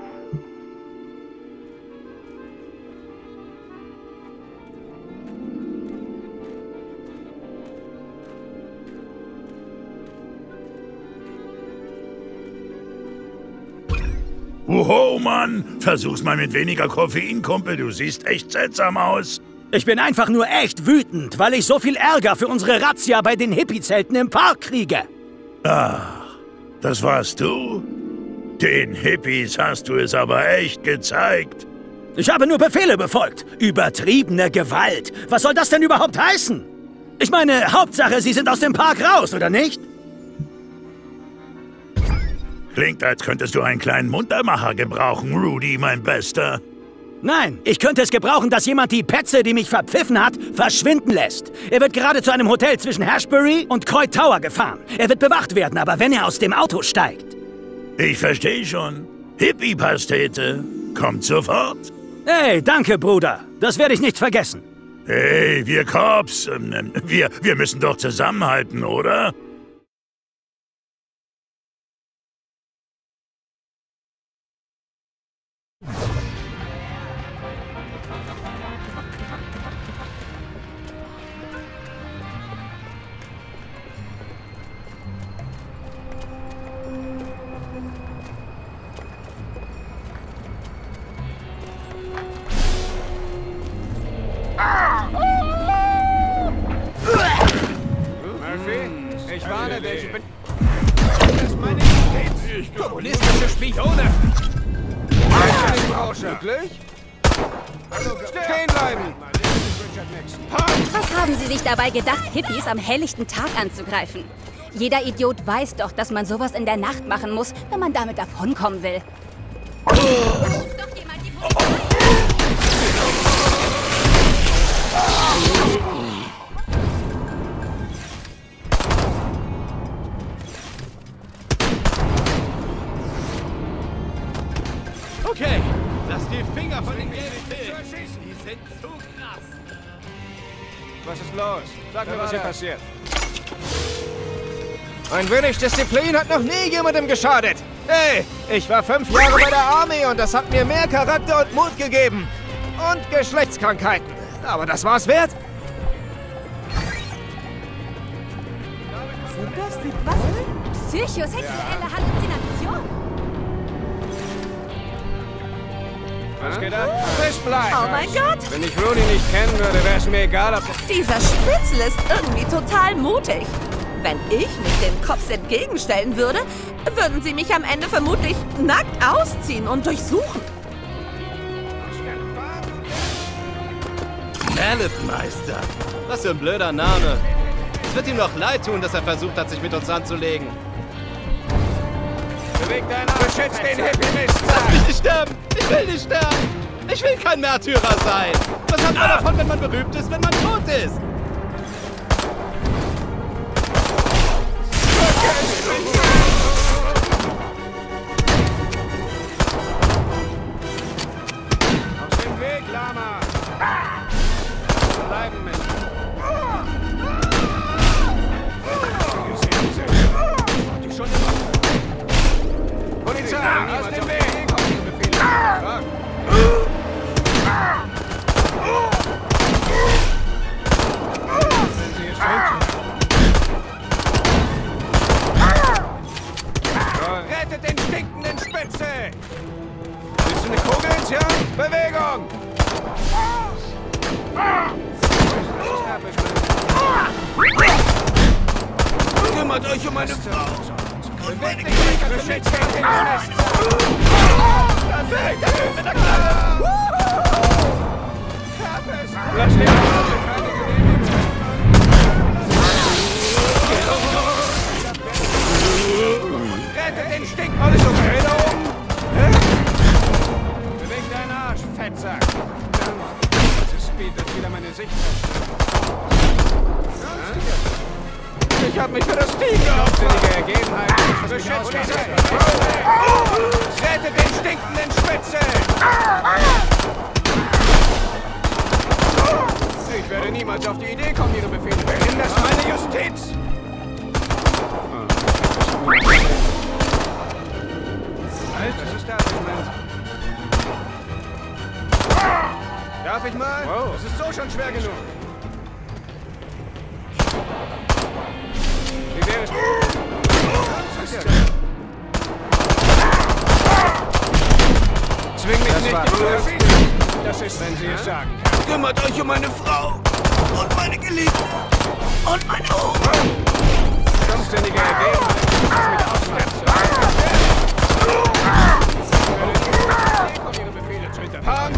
Oho, Mann! Versuch's mal mit weniger Koffein, Kumpel. Du siehst echt seltsam aus. Ich bin einfach nur echt wütend, weil ich so viel Ärger für unsere Razzia bei den Hippie-Zelten im Park kriege. Ach, das warst du? Den Hippies hast du es aber echt gezeigt. Ich habe nur Befehle befolgt. Übertriebene Gewalt. Was soll das denn überhaupt heißen? Ich meine, Hauptsache, Sie sind aus dem Park raus, oder nicht? Klingt, als könntest du einen kleinen Muntermacher gebrauchen, Rudy, mein Bester. Nein, ich könnte es gebrauchen, dass jemand die Petze, die mich verpfiffen hat, verschwinden lässt. Er wird gerade zu einem Hotel zwischen Hashbury und Coit Tower gefahren. Er wird bewacht werden, aber wenn er aus dem Auto steigt... Ich verstehe schon. Hippie-Pastete. Kommt sofort. Hey, danke, Bruder. Das werde ich nicht vergessen. Hey, wir Cops, ähm, wir, wir müssen doch zusammenhalten, oder? Murphy, ich warne dich. Ich bin... Das ist meine Identität. Kommunistische Spione. Wirklich? Stehen bleiben. Was haben Sie sich dabei gedacht, Hippies am helllichten Tag anzugreifen? Jeder Idiot weiß doch, dass man sowas in der Nacht machen muss, wenn man damit davonkommen will. Ruf doch jemand die Polizei! Okay, lass die Finger von den gelben Pillen. Die sind zu krass. Was ist los? Sag mir, was hier passiert. Ein wenig Disziplin hat noch nie jemandem geschadet. Hey, ich war fünf Jahre bei der Army und das hat mir mehr Charakter und Mut gegeben. Und Geschlechtskrankheiten. Aber das war's wert. Sind das die was? Psychosexuelle Halluzination? Was geht ab? Frisch bleiben. Oh mein Gott! Wenn ich Rudy nicht kennen würde, wäre es mir egal, ob... Dieser Spitzel ist irgendwie total mutig. Wenn ich mich dem Cops entgegenstellen würde, würden sie mich am Ende vermutlich nackt ausziehen und durchsuchen. Mallet-Meister. Was für ein blöder Name. Es wird ihm noch leid tun, dass er versucht hat, sich mit uns anzulegen. Beweg deinen Arsch. Beschützt den Hippie-Mist. Lass mich nicht sterben. Ich will nicht sterben. Ich will kein Märtyrer sein. Was hat man davon, wenn man berühmt ist, wenn man tot ist? Aus dem Weg, Lama. Bleiben, Mensch. Die schon immer. Polizei, aus dem Weg. Rettet den stinkenden Spitze! Willst du eine Kugel ins Hirn? Bewegung! Kümmert euch um meine Frau! Und meine Geliebte! Lass den Rettet den Stink! Alles okay da oben? Hä? Beweg deinen Arsch, Fettsack! Das Speed wird wieder meine Sicht fest. Ich hab mich für das Team aufsinnige Ergebenheit. Beschützt mich! Rettet den stinkenden Spitze! Ich werde niemals auf die Idee kommen, Ihre Befehle. Nimm das meine Justiz! Das ist das, Moment. Darf ich mal? Wow. Das ist so schon schwer genug. Wie wäre es? Zwing mich nicht zu erschießen. Das ist, wenn Sie es sagen. Kümmert euch um meine Frau! Und meine Geliebte! Und mein Hof! Stumpfsinnige Ergebenheit. Mit Ausnahme. Ihre Befehle zu hinterfragen.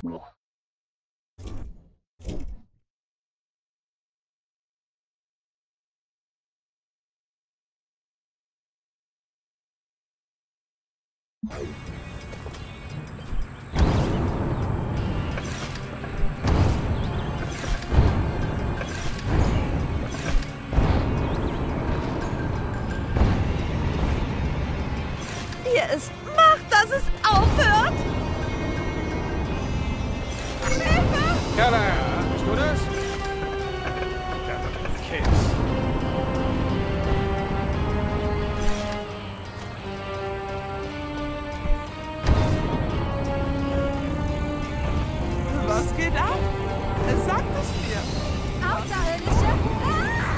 Hier ist Macht, dass es aufhört! Ja, da, bist du das? Ja, Kids. Was geht ab? Sagt es mir. Außerirdische? Ah!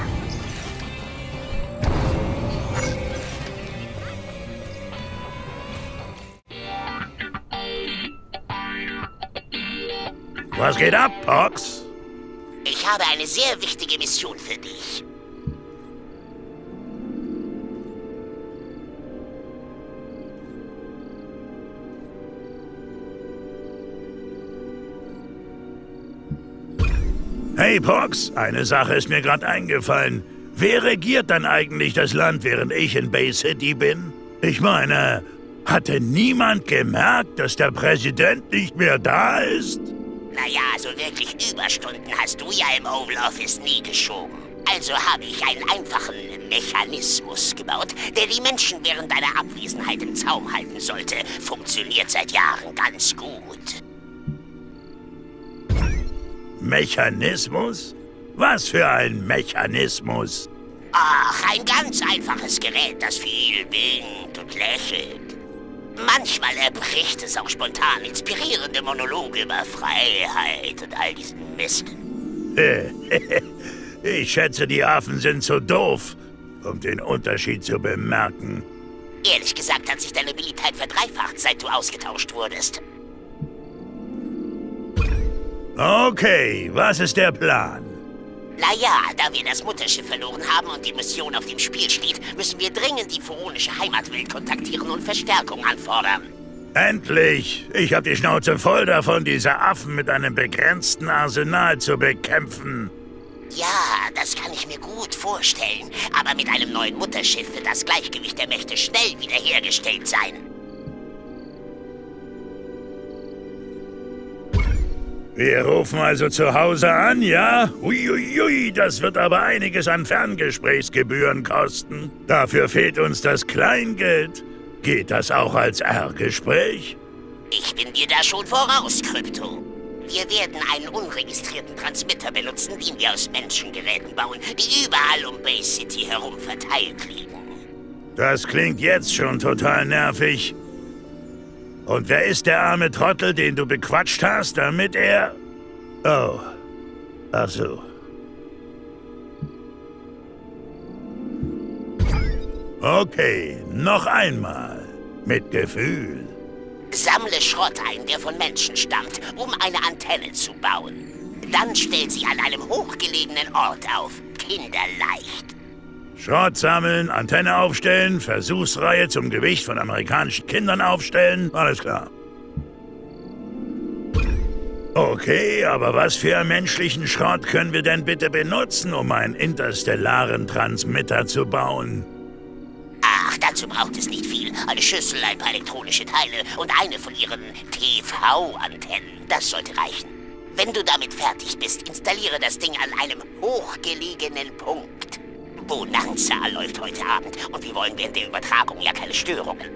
Was geht ab, Pox? Ich habe eine sehr wichtige Mission für dich. Hey, Pox, eine Sache ist mir gerade eingefallen. Wer regiert dann eigentlich das Land, während ich in Bay City bin? Ich meine, hatte niemand gemerkt, dass der Präsident nicht mehr da ist? Naja, so wirklich Überstunden hast du ja im Oval Office nie geschoben. Also habe ich einen einfachen Mechanismus gebaut, der die Menschen während deiner Abwesenheit im Zaum halten sollte. Funktioniert seit Jahren ganz gut. Mechanismus? Was für ein Mechanismus? Ach, ein ganz einfaches Gerät, das viel winkt und lächelt. Manchmal erbricht es auch spontan inspirierende Monologe über Freiheit und all diesen Mist. Ich schätze, die Affen sind zu doof, um den Unterschied zu bemerken. Ehrlich gesagt hat sich deine Beliebtheit verdreifacht, seit du ausgetauscht wurdest. Okay, was ist der Plan? Naja, da wir das Mutterschiff verloren haben und die Mission auf dem Spiel steht, müssen wir dringend die furonische Heimatwelt kontaktieren und Verstärkung anfordern. Endlich! Ich hab die Schnauze voll davon, diese Affen mit einem begrenzten Arsenal zu bekämpfen. Ja, das kann ich mir gut vorstellen. Aber mit einem neuen Mutterschiff wird das Gleichgewicht der Mächte schnell wiederhergestellt sein. Wir rufen also zu Hause an, ja? Uiuiui, das wird aber einiges an Ferngesprächsgebühren kosten. Dafür fehlt uns das Kleingeld. Geht das auch als R-Gespräch? Ich bin dir da schon voraus, Krypto. Wir werden einen unregistrierten Transmitter benutzen, den wir aus Menschengeräten bauen, die überall um Bay City herum verteilt liegen. Das klingt jetzt schon total nervig. Und wer ist der arme Trottel, den du bequatscht hast, damit er... Oh. Ach so. Okay, noch einmal. Mit Gefühl. Sammle Schrott ein, der von Menschen stammt, um eine Antenne zu bauen. Dann stell sie an einem hochgelegenen Ort auf. Kinderleicht. Schrott sammeln, Antenne aufstellen, Versuchsreihe zum Gewicht von amerikanischen Kindern aufstellen. Alles klar. Okay, aber was für menschlichen Schrott können wir denn bitte benutzen, um einen interstellaren Transmitter zu bauen? Ach, dazu braucht es nicht viel. Eine Schüssel, ein paar elektronische Teile und eine von ihren T V-Antennen. Das sollte reichen. Wenn du damit fertig bist, installiere das Ding an einem hochgelegenen Punkt. Bonanza läuft heute Abend und wir wollen während der Übertragung ja keine Störungen.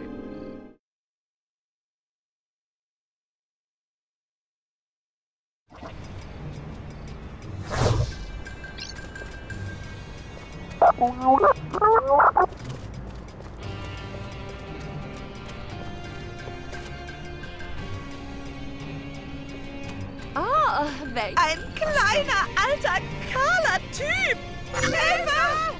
Oh, welch ein kleiner, alter, kahler Typ! Hilfe!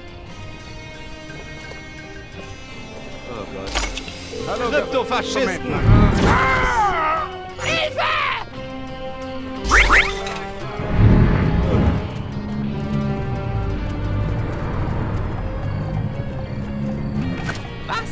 Oh Gott. Hallo, Kryptofaschisten! Ah! Hilfe! Was?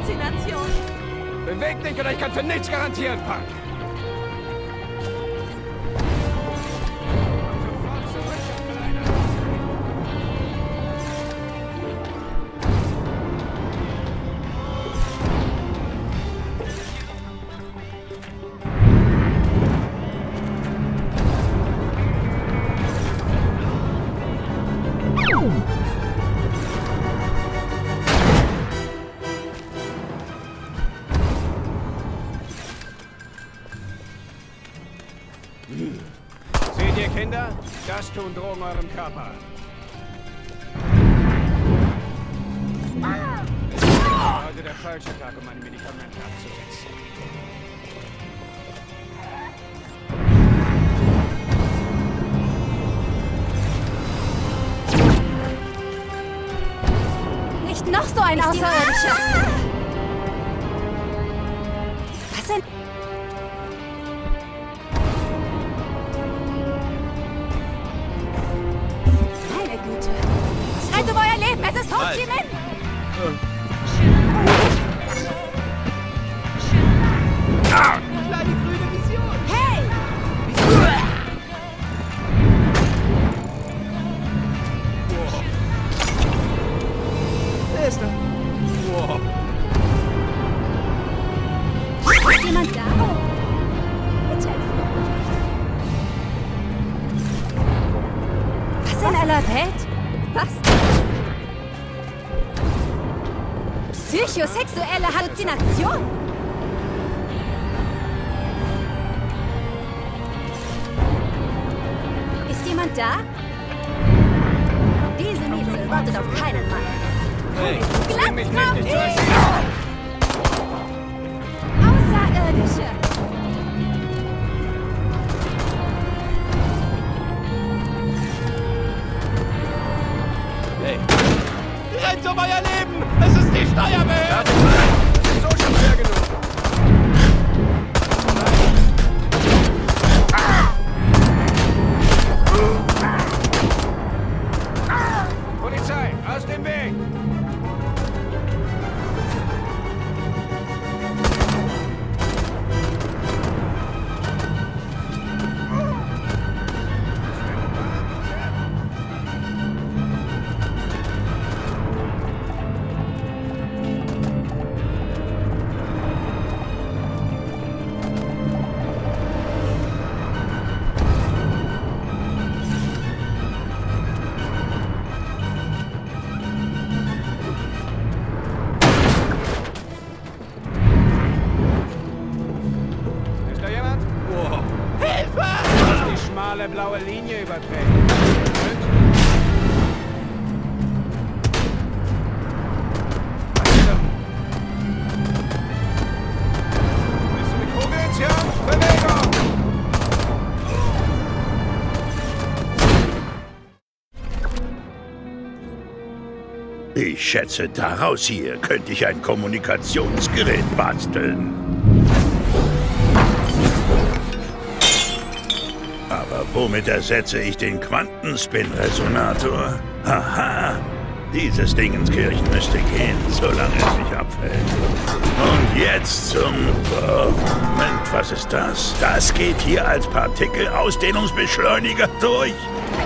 Halluzination. Beweg dich oder ich kann für nichts garantieren, Punk. Seht ihr, Kinder? Das tun Drogen eurem Körper. Es ist heute der falsche Tag, um ein Medikament abzusetzen. Nicht noch so ein Außerirdischer! Was denn? Meine Güte. Rettet um euer Leben! Es ist Ho Chi Minh! Kleine grüne Vision. Hey! Wer ist da? Wow. Ist jemand da? Oh. Bitte. Was in aller Welt? Was? Psychosexuelle Halluzination? Ist jemand da? Diese Mieze wartet auf keinen Mann. Hey, bring mich nicht, nicht Glatzkopf! zu Außerirdische! Hey. Rennt um euer Leben! Es ist die Steuerbehörde! Das ist so schon schwer genug. Polizei, aus dem Weg! Ist da jemand? Wow. Hilfe! Die schmale blaue Linie übertreten. Und? Also. Bist du mit Koblenz, ja? Bewegung! Ich schätze, daraus hier könnte ich ein Kommunikationsgerät basteln. Aber womit ersetze ich den Quantenspin-Resonator? Haha, dieses Dingenskirchen müsste gehen, solange es mich abfällt. Und jetzt zum... Oh, Moment, was ist das? Das geht hier als Partikelausdehnungsbeschleuniger durch.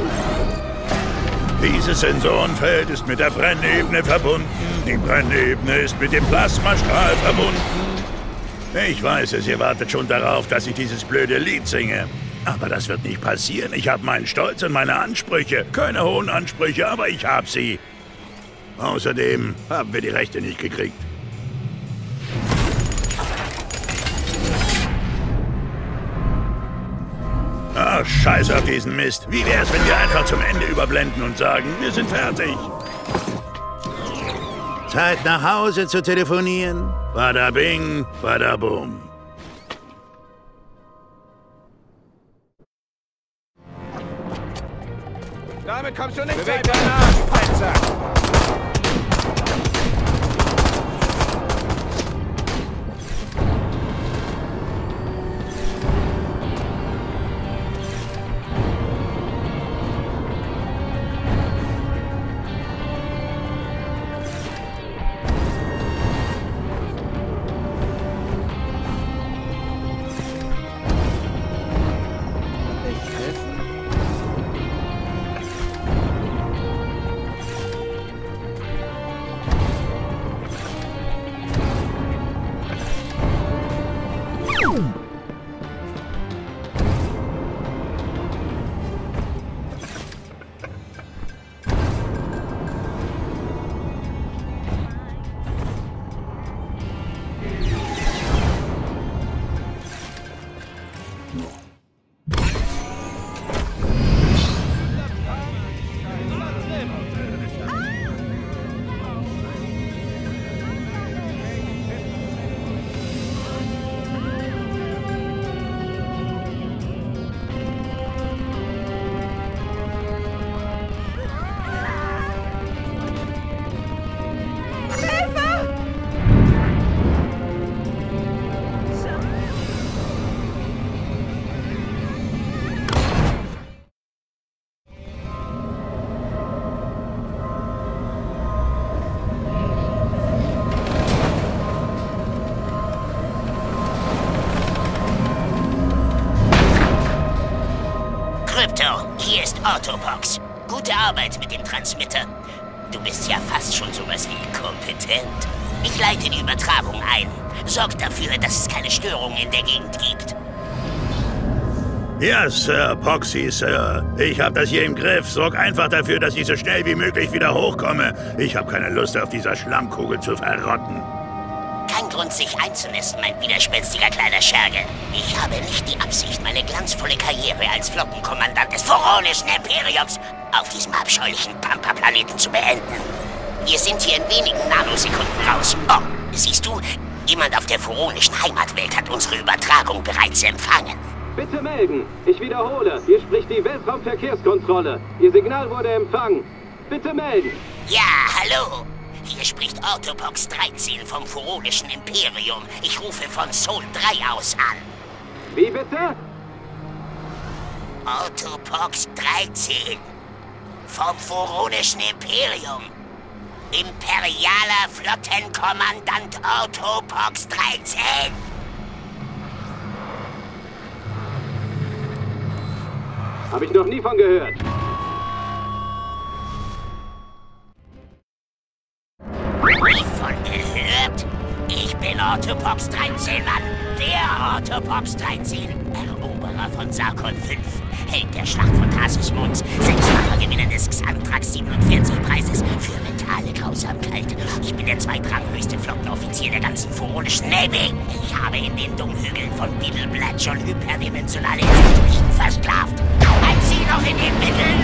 Dieses Sensorenfeld ist mit der Brennebene verbunden. Die Brennebene ist mit dem Plasmastrahl verbunden. Ich weiß es, ihr wartet schon darauf, dass ich dieses blöde Lied singe. Aber das wird nicht passieren. Ich habe meinen Stolz und meine Ansprüche. Keine hohen Ansprüche, aber ich habe sie. Außerdem haben wir die Rechte nicht gekriegt. Ach, scheiß auf diesen Mist. Wie wär's, wenn wir einfach zum Ende überblenden und sagen, wir sind fertig? Zeit nach Hause zu telefonieren. Bada bing, bada boom. Damit kommst du nicht Beweg deinen Arsch, Fetzer! Autobox. Gute Arbeit mit dem Transmitter. Du bist ja fast schon sowas wie kompetent. Ich leite die Übertragung ein. Sorg dafür, dass es keine Störungen in der Gegend gibt. Ja, Sir, Poxy, Sir. Ich hab das hier im Griff. Sorg einfach dafür, dass ich so schnell wie möglich wieder hochkomme. Ich habe keine Lust, auf dieser Schlammkugel zu verrotten. Kein Grund, sich einzunisten, mein widerspenstiger kleiner Scherge. Ich habe nicht die Absicht, meine glanzvolle Karriere als Flottenkommandant des Voronischen Imperiums auf diesem abscheulichen Pampa-Planeten zu beenden. Wir sind hier in wenigen Nanosekunden raus. Oh, siehst du, jemand auf der voronischen Heimatwelt hat unsere Übertragung bereits empfangen. Bitte melden. Ich wiederhole. Hier spricht die Weltraumverkehrskontrolle. Ihr Signal wurde empfangen. Bitte melden. Ja, hallo. Hier spricht Autobox dreizehn vom Voronischen Imperium. Ich rufe von Sol drei aus an. Wie bitte? Autobox dreizehn vom Voronischen Imperium. Imperialer Flottenkommandant Autobox dreizehn. Habe ich noch nie von gehört. Nie von gehört? Ich bin Autobox dreizehn, Mann. Der Autobox dreizehn. Eroberer von Sarkon fünf. Held der Schlacht von Tarsis Mons. Sechsfacher Gewinner des Xantrax siebenundvierzig Preises für mentale Grausamkeit. Ich bin der zweitranghöchste Flottenoffizier der ganzen Voronischen Navy. Ich habe in den Dunghügeln von Biddleblatt schon hyperdimensionale Institutionen versklavt. Als sie noch in den Mitteln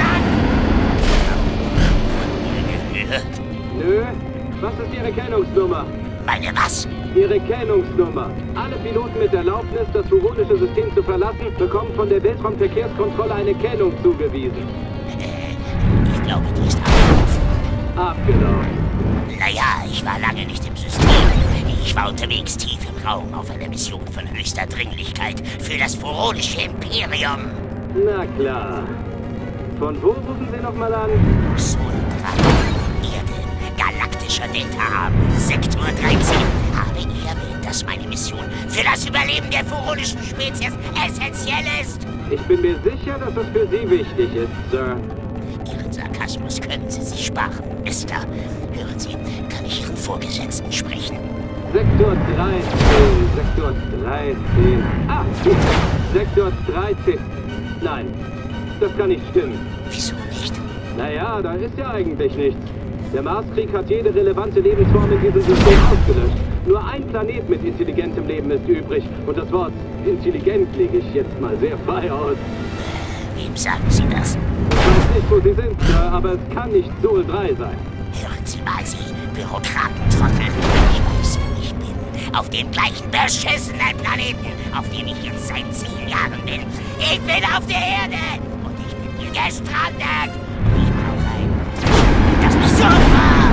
lagen. Nö. Was ist Ihre Kennungsnummer? Meine was? Ihre Kennungsnummer. Alle Piloten mit Erlaubnis, das vogonische System zu verlassen, bekommen von der Weltraumverkehrskontrolle eine Kennung zugewiesen. Äh, ich glaube, die ist abgelaufen. Abgelaufen? Naja, ich war lange nicht im System. Ich war unterwegs tief im Raum auf einer Mission von höchster Dringlichkeit für das Voronische Imperium. Na klar. Von wo rufen Sie nochmal an? Sol drei. Erde. Galaktischer Delta-Arm. Sektor dreizehn. Habe ich erwähnt, dass meine Mission für das Überleben der voronischen Spezies essentiell ist? Ich bin mir sicher, dass es für Sie wichtig ist, Sir. Ihren Sarkasmus können Sie sich sparen, Mister. Hören Sie, kann ich Ihren Vorgesetzten sprechen? Sektor dreizehn. Sektor dreizehn. Ah, Sektor dreizehn. Nein, das kann nicht stimmen. Wieso nicht? Naja, da ist ja eigentlich nichts. Der Marskrieg hat jede relevante Lebensform in diesem System ausgelöscht. Nur ein Planet mit intelligentem Leben ist übrig. Und das Wort intelligent lege ich jetzt mal sehr frei aus. Wem sagen Sie das? Ich weiß nicht, wo Sie sind, Sir, aber es kann nicht Sol drei sein. Hören Sie mal, Sie Bürokratentrottel. Ich weiß, wo ich bin. Auf dem gleichen beschissenen Planeten, auf dem ich jetzt seit zehn Jahren bin. Ich bin auf der Erde und ich bin hier gestrandet. Ich brauche ein das mich so war.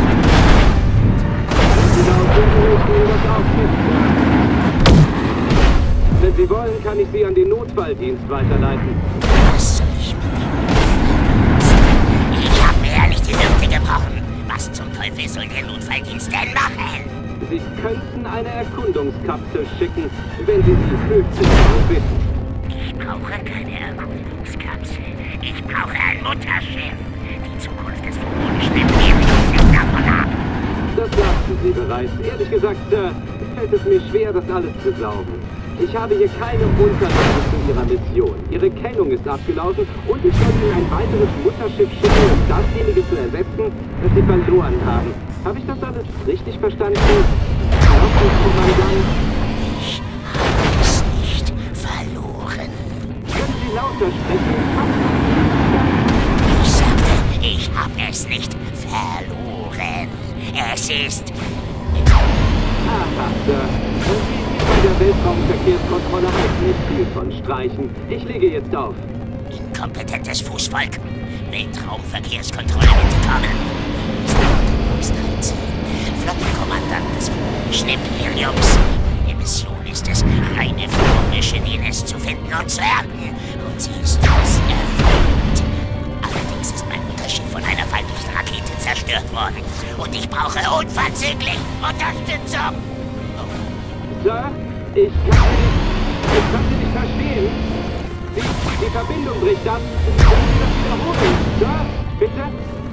Genau so ist mir das auch nicht, Sir. Wenn Sie wollen, kann ich Sie an den Notfalldienst weiterleiten. Was soll ich mit dem Notfalldienst? Ich habe mir ehrlich die Hürde gebrochen. Was zum Teufel soll der Notfalldienst denn machen? Sie könnten eine Erkundungskapsel schicken, wenn Sie sie höchstens so bitten. Ich brauche keine Erkundungskapsel. Ich brauche ein Mutterschiff. Die Zukunft des voronischen Imperiums hängt davon ab. Das sagten Sie bereits. Ehrlich gesagt, Sir, fällt es mir schwer, das alles zu glauben. Ich habe hier keine Unterlagen zu Ihrer Mission. Ihre Kennung ist abgelaufen und ich werde Ihnen ein weiteres Mutterschiff schicken, um dasjenige zu ersetzen, das Sie verloren haben. Habe ich das alles richtig verstanden? Kommandant? Ich habe es nicht verloren. Können Sie lauter sprechen? Ich sagte, ich habe es nicht verloren. Es ist... Aha, Sir. Und wie Sie bei der Weltraumverkehrskontrolle halt nicht viel von streichen. Ich lege jetzt auf. Inkompetentes Fußvolk. Weltraumverkehrskontrolle bitte kommen. Flottenkommandant des voronischen Imperiums. Die Mission ist es, reine voronische D N S zu finden und zu ernten. Und sie ist auserfüllt. Allerdings ist mein Mutterschiff von einer feindlichen Rakete zerstört worden. Und ich brauche unverzüglich Unterstützung. Sir, ich kann, ich kann Sie nicht verstehen. Sie, die Verbindung bricht ab. Können Sie das wiederholen? Sir, bitte?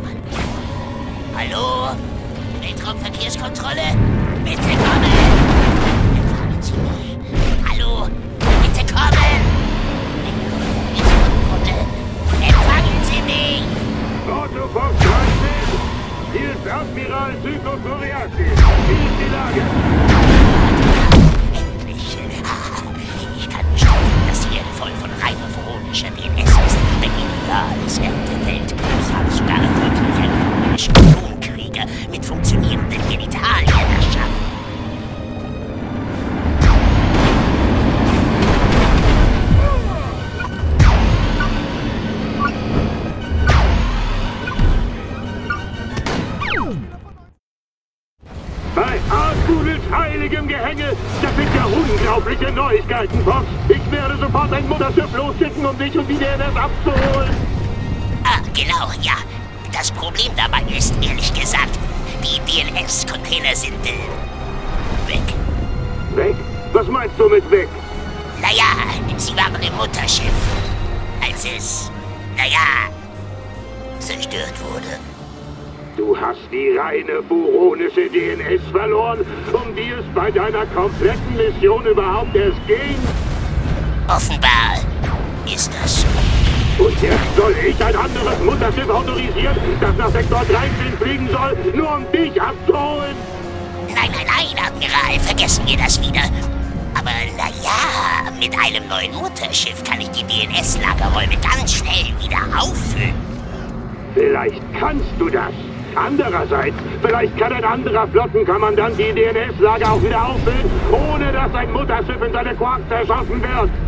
Hallo? Weltraumverkehrskontrolle? Bitte kommen! Empfangen Sie mich. Hallo? Bitte kommen! Weltraumverkehrskontrolle? Empfangen Sie mich! Autobox dreizehn! Hier ist Admiral Südkoreaski. Wie ist die Lage? Endlich. Ich kann bestätigen, dass die Erde voll von reiner foronischer D N S ist. Ein ideales Erntefeld. Ich habe sogar erfolgreich einen koronischen Klonkrieger mit funktionierenden Genitalien erschaffen. Bei Artudels heiligem Gehänge, das sind ja unglaubliche Neuigkeiten, Fox. Ich werde sofort ein Mutterschiff losschicken, um dich und die D N S abzuholen. Ah, genau, ja. Das Problem dabei ist, ehrlich gesagt, die D N S-Container sind äh, weg. Weg? Was meinst du mit weg? Naja, sie waren im Mutterschiff, als es, naja, zerstört wurde. Du hast die reine furonische D N S verloren, um die es bei deiner kompletten Mission überhaupt erst ging? Offenbar ist das so. Und jetzt soll ich ein anderes Mutterschiff autorisieren, das nach Sektor dreizehn fliegen soll, nur um dich abzuholen? Nein, nein, nein, Admiral, vergessen wir das wieder. Aber naja, mit einem neuen Mutterschiff kann ich die D N S-Lagerräume ganz schnell wieder auffüllen. Vielleicht kannst du das. Andererseits, vielleicht kann ein anderer Flottenkommandant die D N S-Lager auch wieder auffüllen, ohne dass ein Mutterschiff in seine Quarks erschossen wird.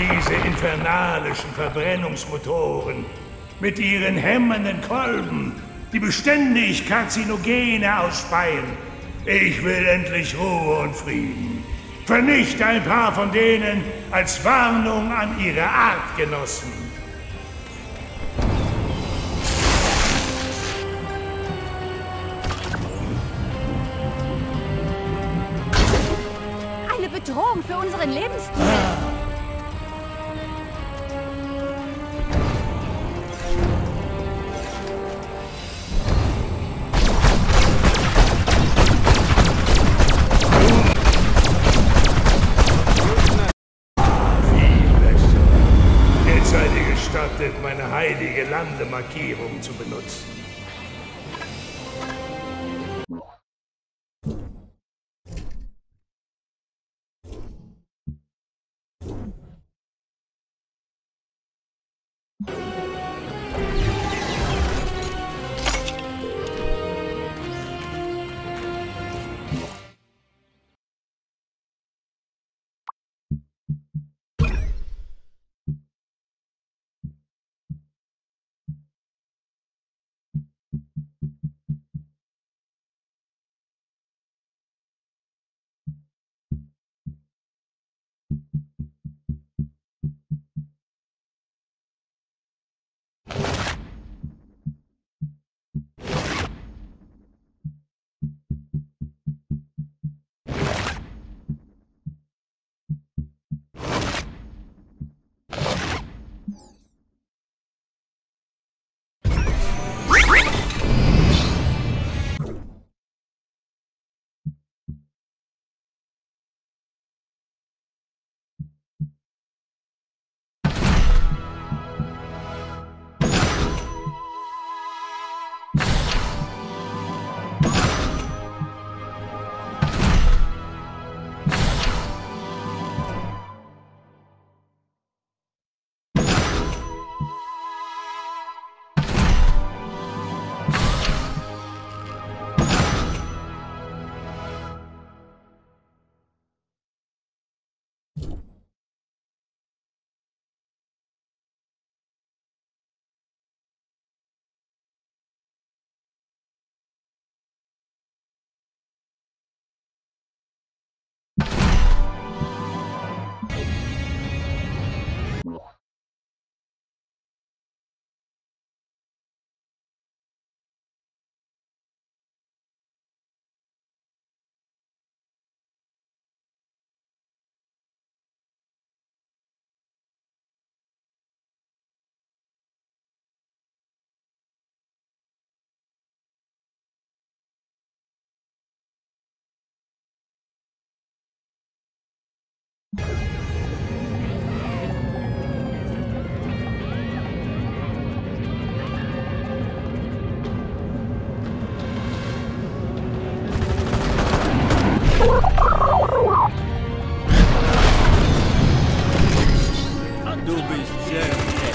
Diese infernalischen Verbrennungsmotoren mit ihren hämmernden Kolben, die beständig Karzinogene ausspeien. Ich will endlich Ruhe und Frieden. Vernichte ein paar von denen als Warnung an ihre Artgenossen. Eine Bedrohung für unseren Lebensstil. Meine heilige Landemarkierung zu benutzen. Du bist sehr nett.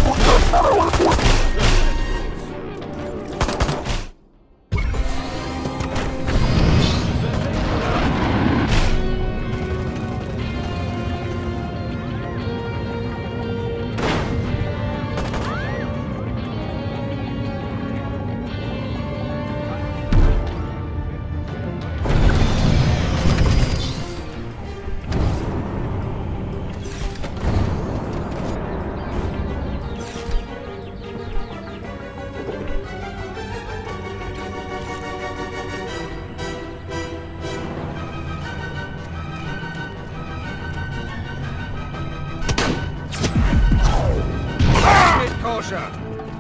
koscher.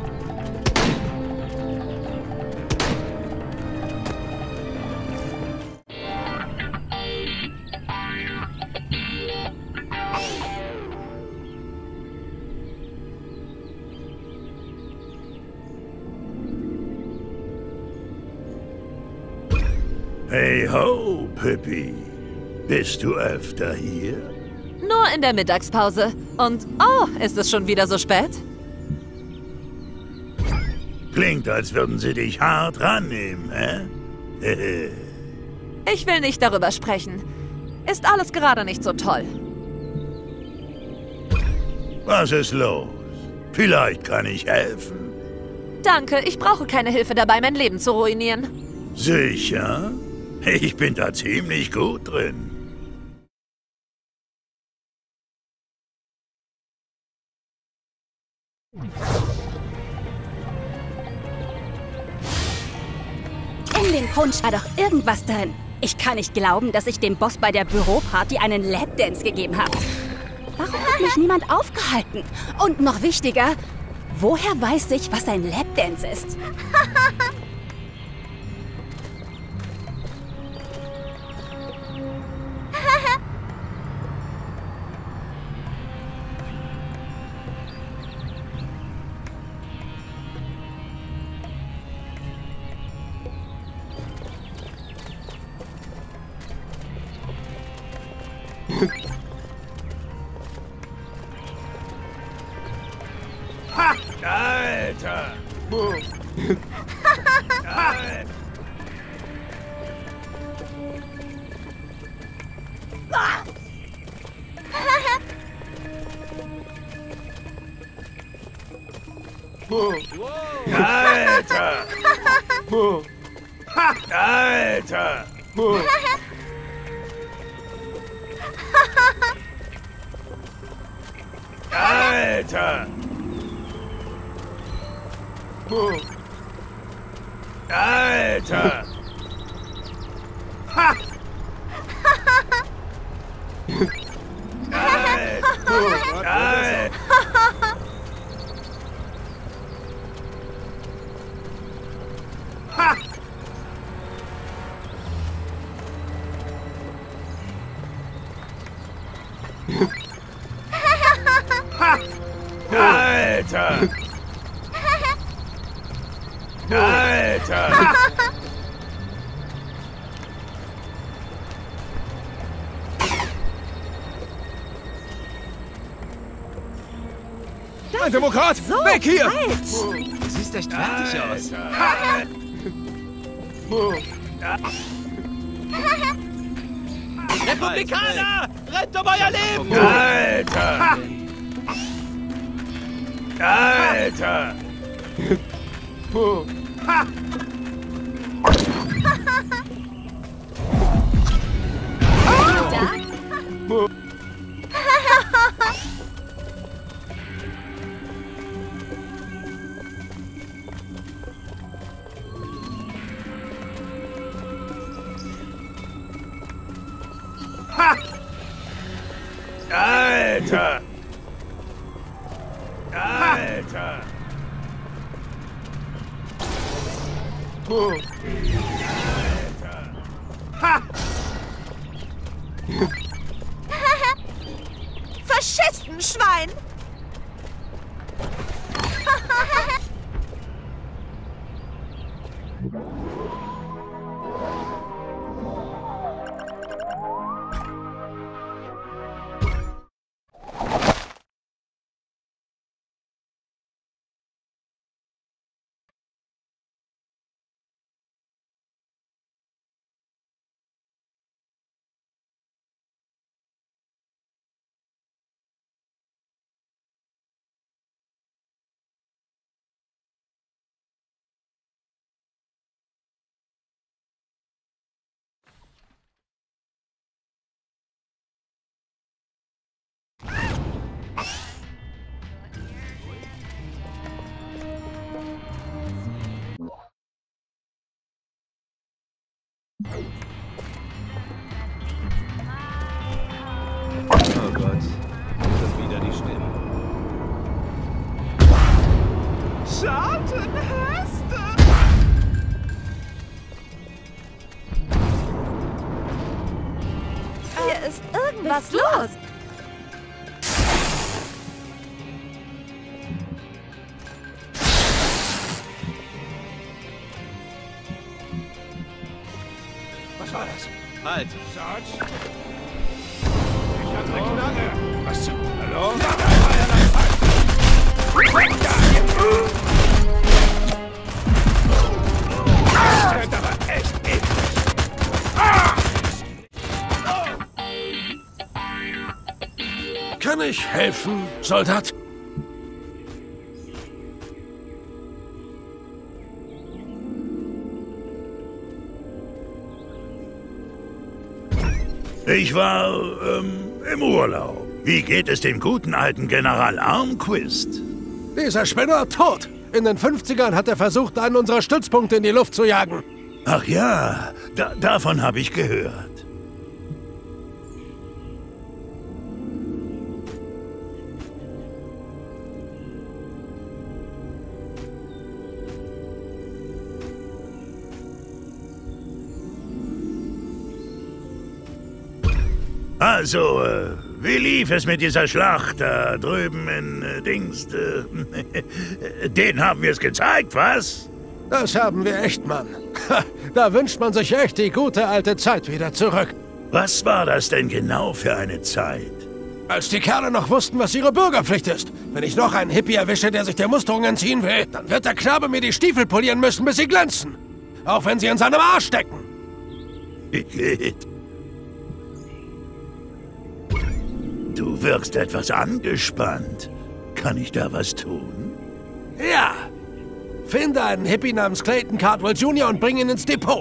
Hey ho, Pippi. Bist du öfter hier? Nur in der Mittagspause. Und oh, ist es schon wieder so spät? Klingt, als würden sie dich hart rannehmen, hä? Ich will nicht darüber sprechen. Ist alles gerade nicht so toll. Was ist los? Vielleicht kann ich helfen. Danke, ich brauche keine Hilfe dabei, mein Leben zu ruinieren. Sicher? Ich bin da ziemlich gut drin. In dem Punsch war doch irgendwas drin. Ich kann nicht glauben, dass ich dem Boss bei der Büroparty einen Lapdance gegeben habe. Warum hat mich niemand aufgehalten? Und noch wichtiger, woher weiß ich, was ein Lapdance ist? Ha! Alter! Alter! Alter! Ha! Alter! Alter! Alter! Ha! Alter! Ha! Ha! Alter! Alter! Ein Demokrat! So Weg hier! falsch. Du siehst echt fertig aus. Republikaner! Rettet um euer Leben! Alter! Alter! Ha! Ha! Alter! Alter! Alter! Ha! Verschissen, Schwein! Oh Gott, schon wieder die Stimme. Schattenhäste! Hier ist irgendwas los. Was war das? Halt! Sarge? Ich hab eine Knarre! Was zum... Hallo? Das wird aber echt eklig! Ah! Kann ich helfen, Soldat? Ich war, ähm, im Urlaub. Wie geht es dem guten alten General Armquist? Dieser Spinner tot. In den fünfzigern hat er versucht, einen unserer Stützpunkte in die Luft zu jagen. Ach ja, da, davon habe ich gehört. Also, äh, wie lief es mit dieser Schlacht da drüben in äh, Dings? Äh, den haben wir es gezeigt, was? Das haben wir echt, Mann. Da wünscht man sich echt die gute alte Zeit wieder zurück. Was war das denn genau für eine Zeit? Als die Kerle noch wussten, was ihre Bürgerpflicht ist. Wenn ich noch einen Hippie erwische, der sich der Musterung entziehen will, dann wird der Knabe mir die Stiefel polieren müssen, bis sie glänzen. Auch wenn sie in seinem Arsch stecken. Du wirkst etwas angespannt. Kann ich da was tun? Ja. Finde einen Hippie namens Clayton Cardwell Junior und bring ihn ins Depot.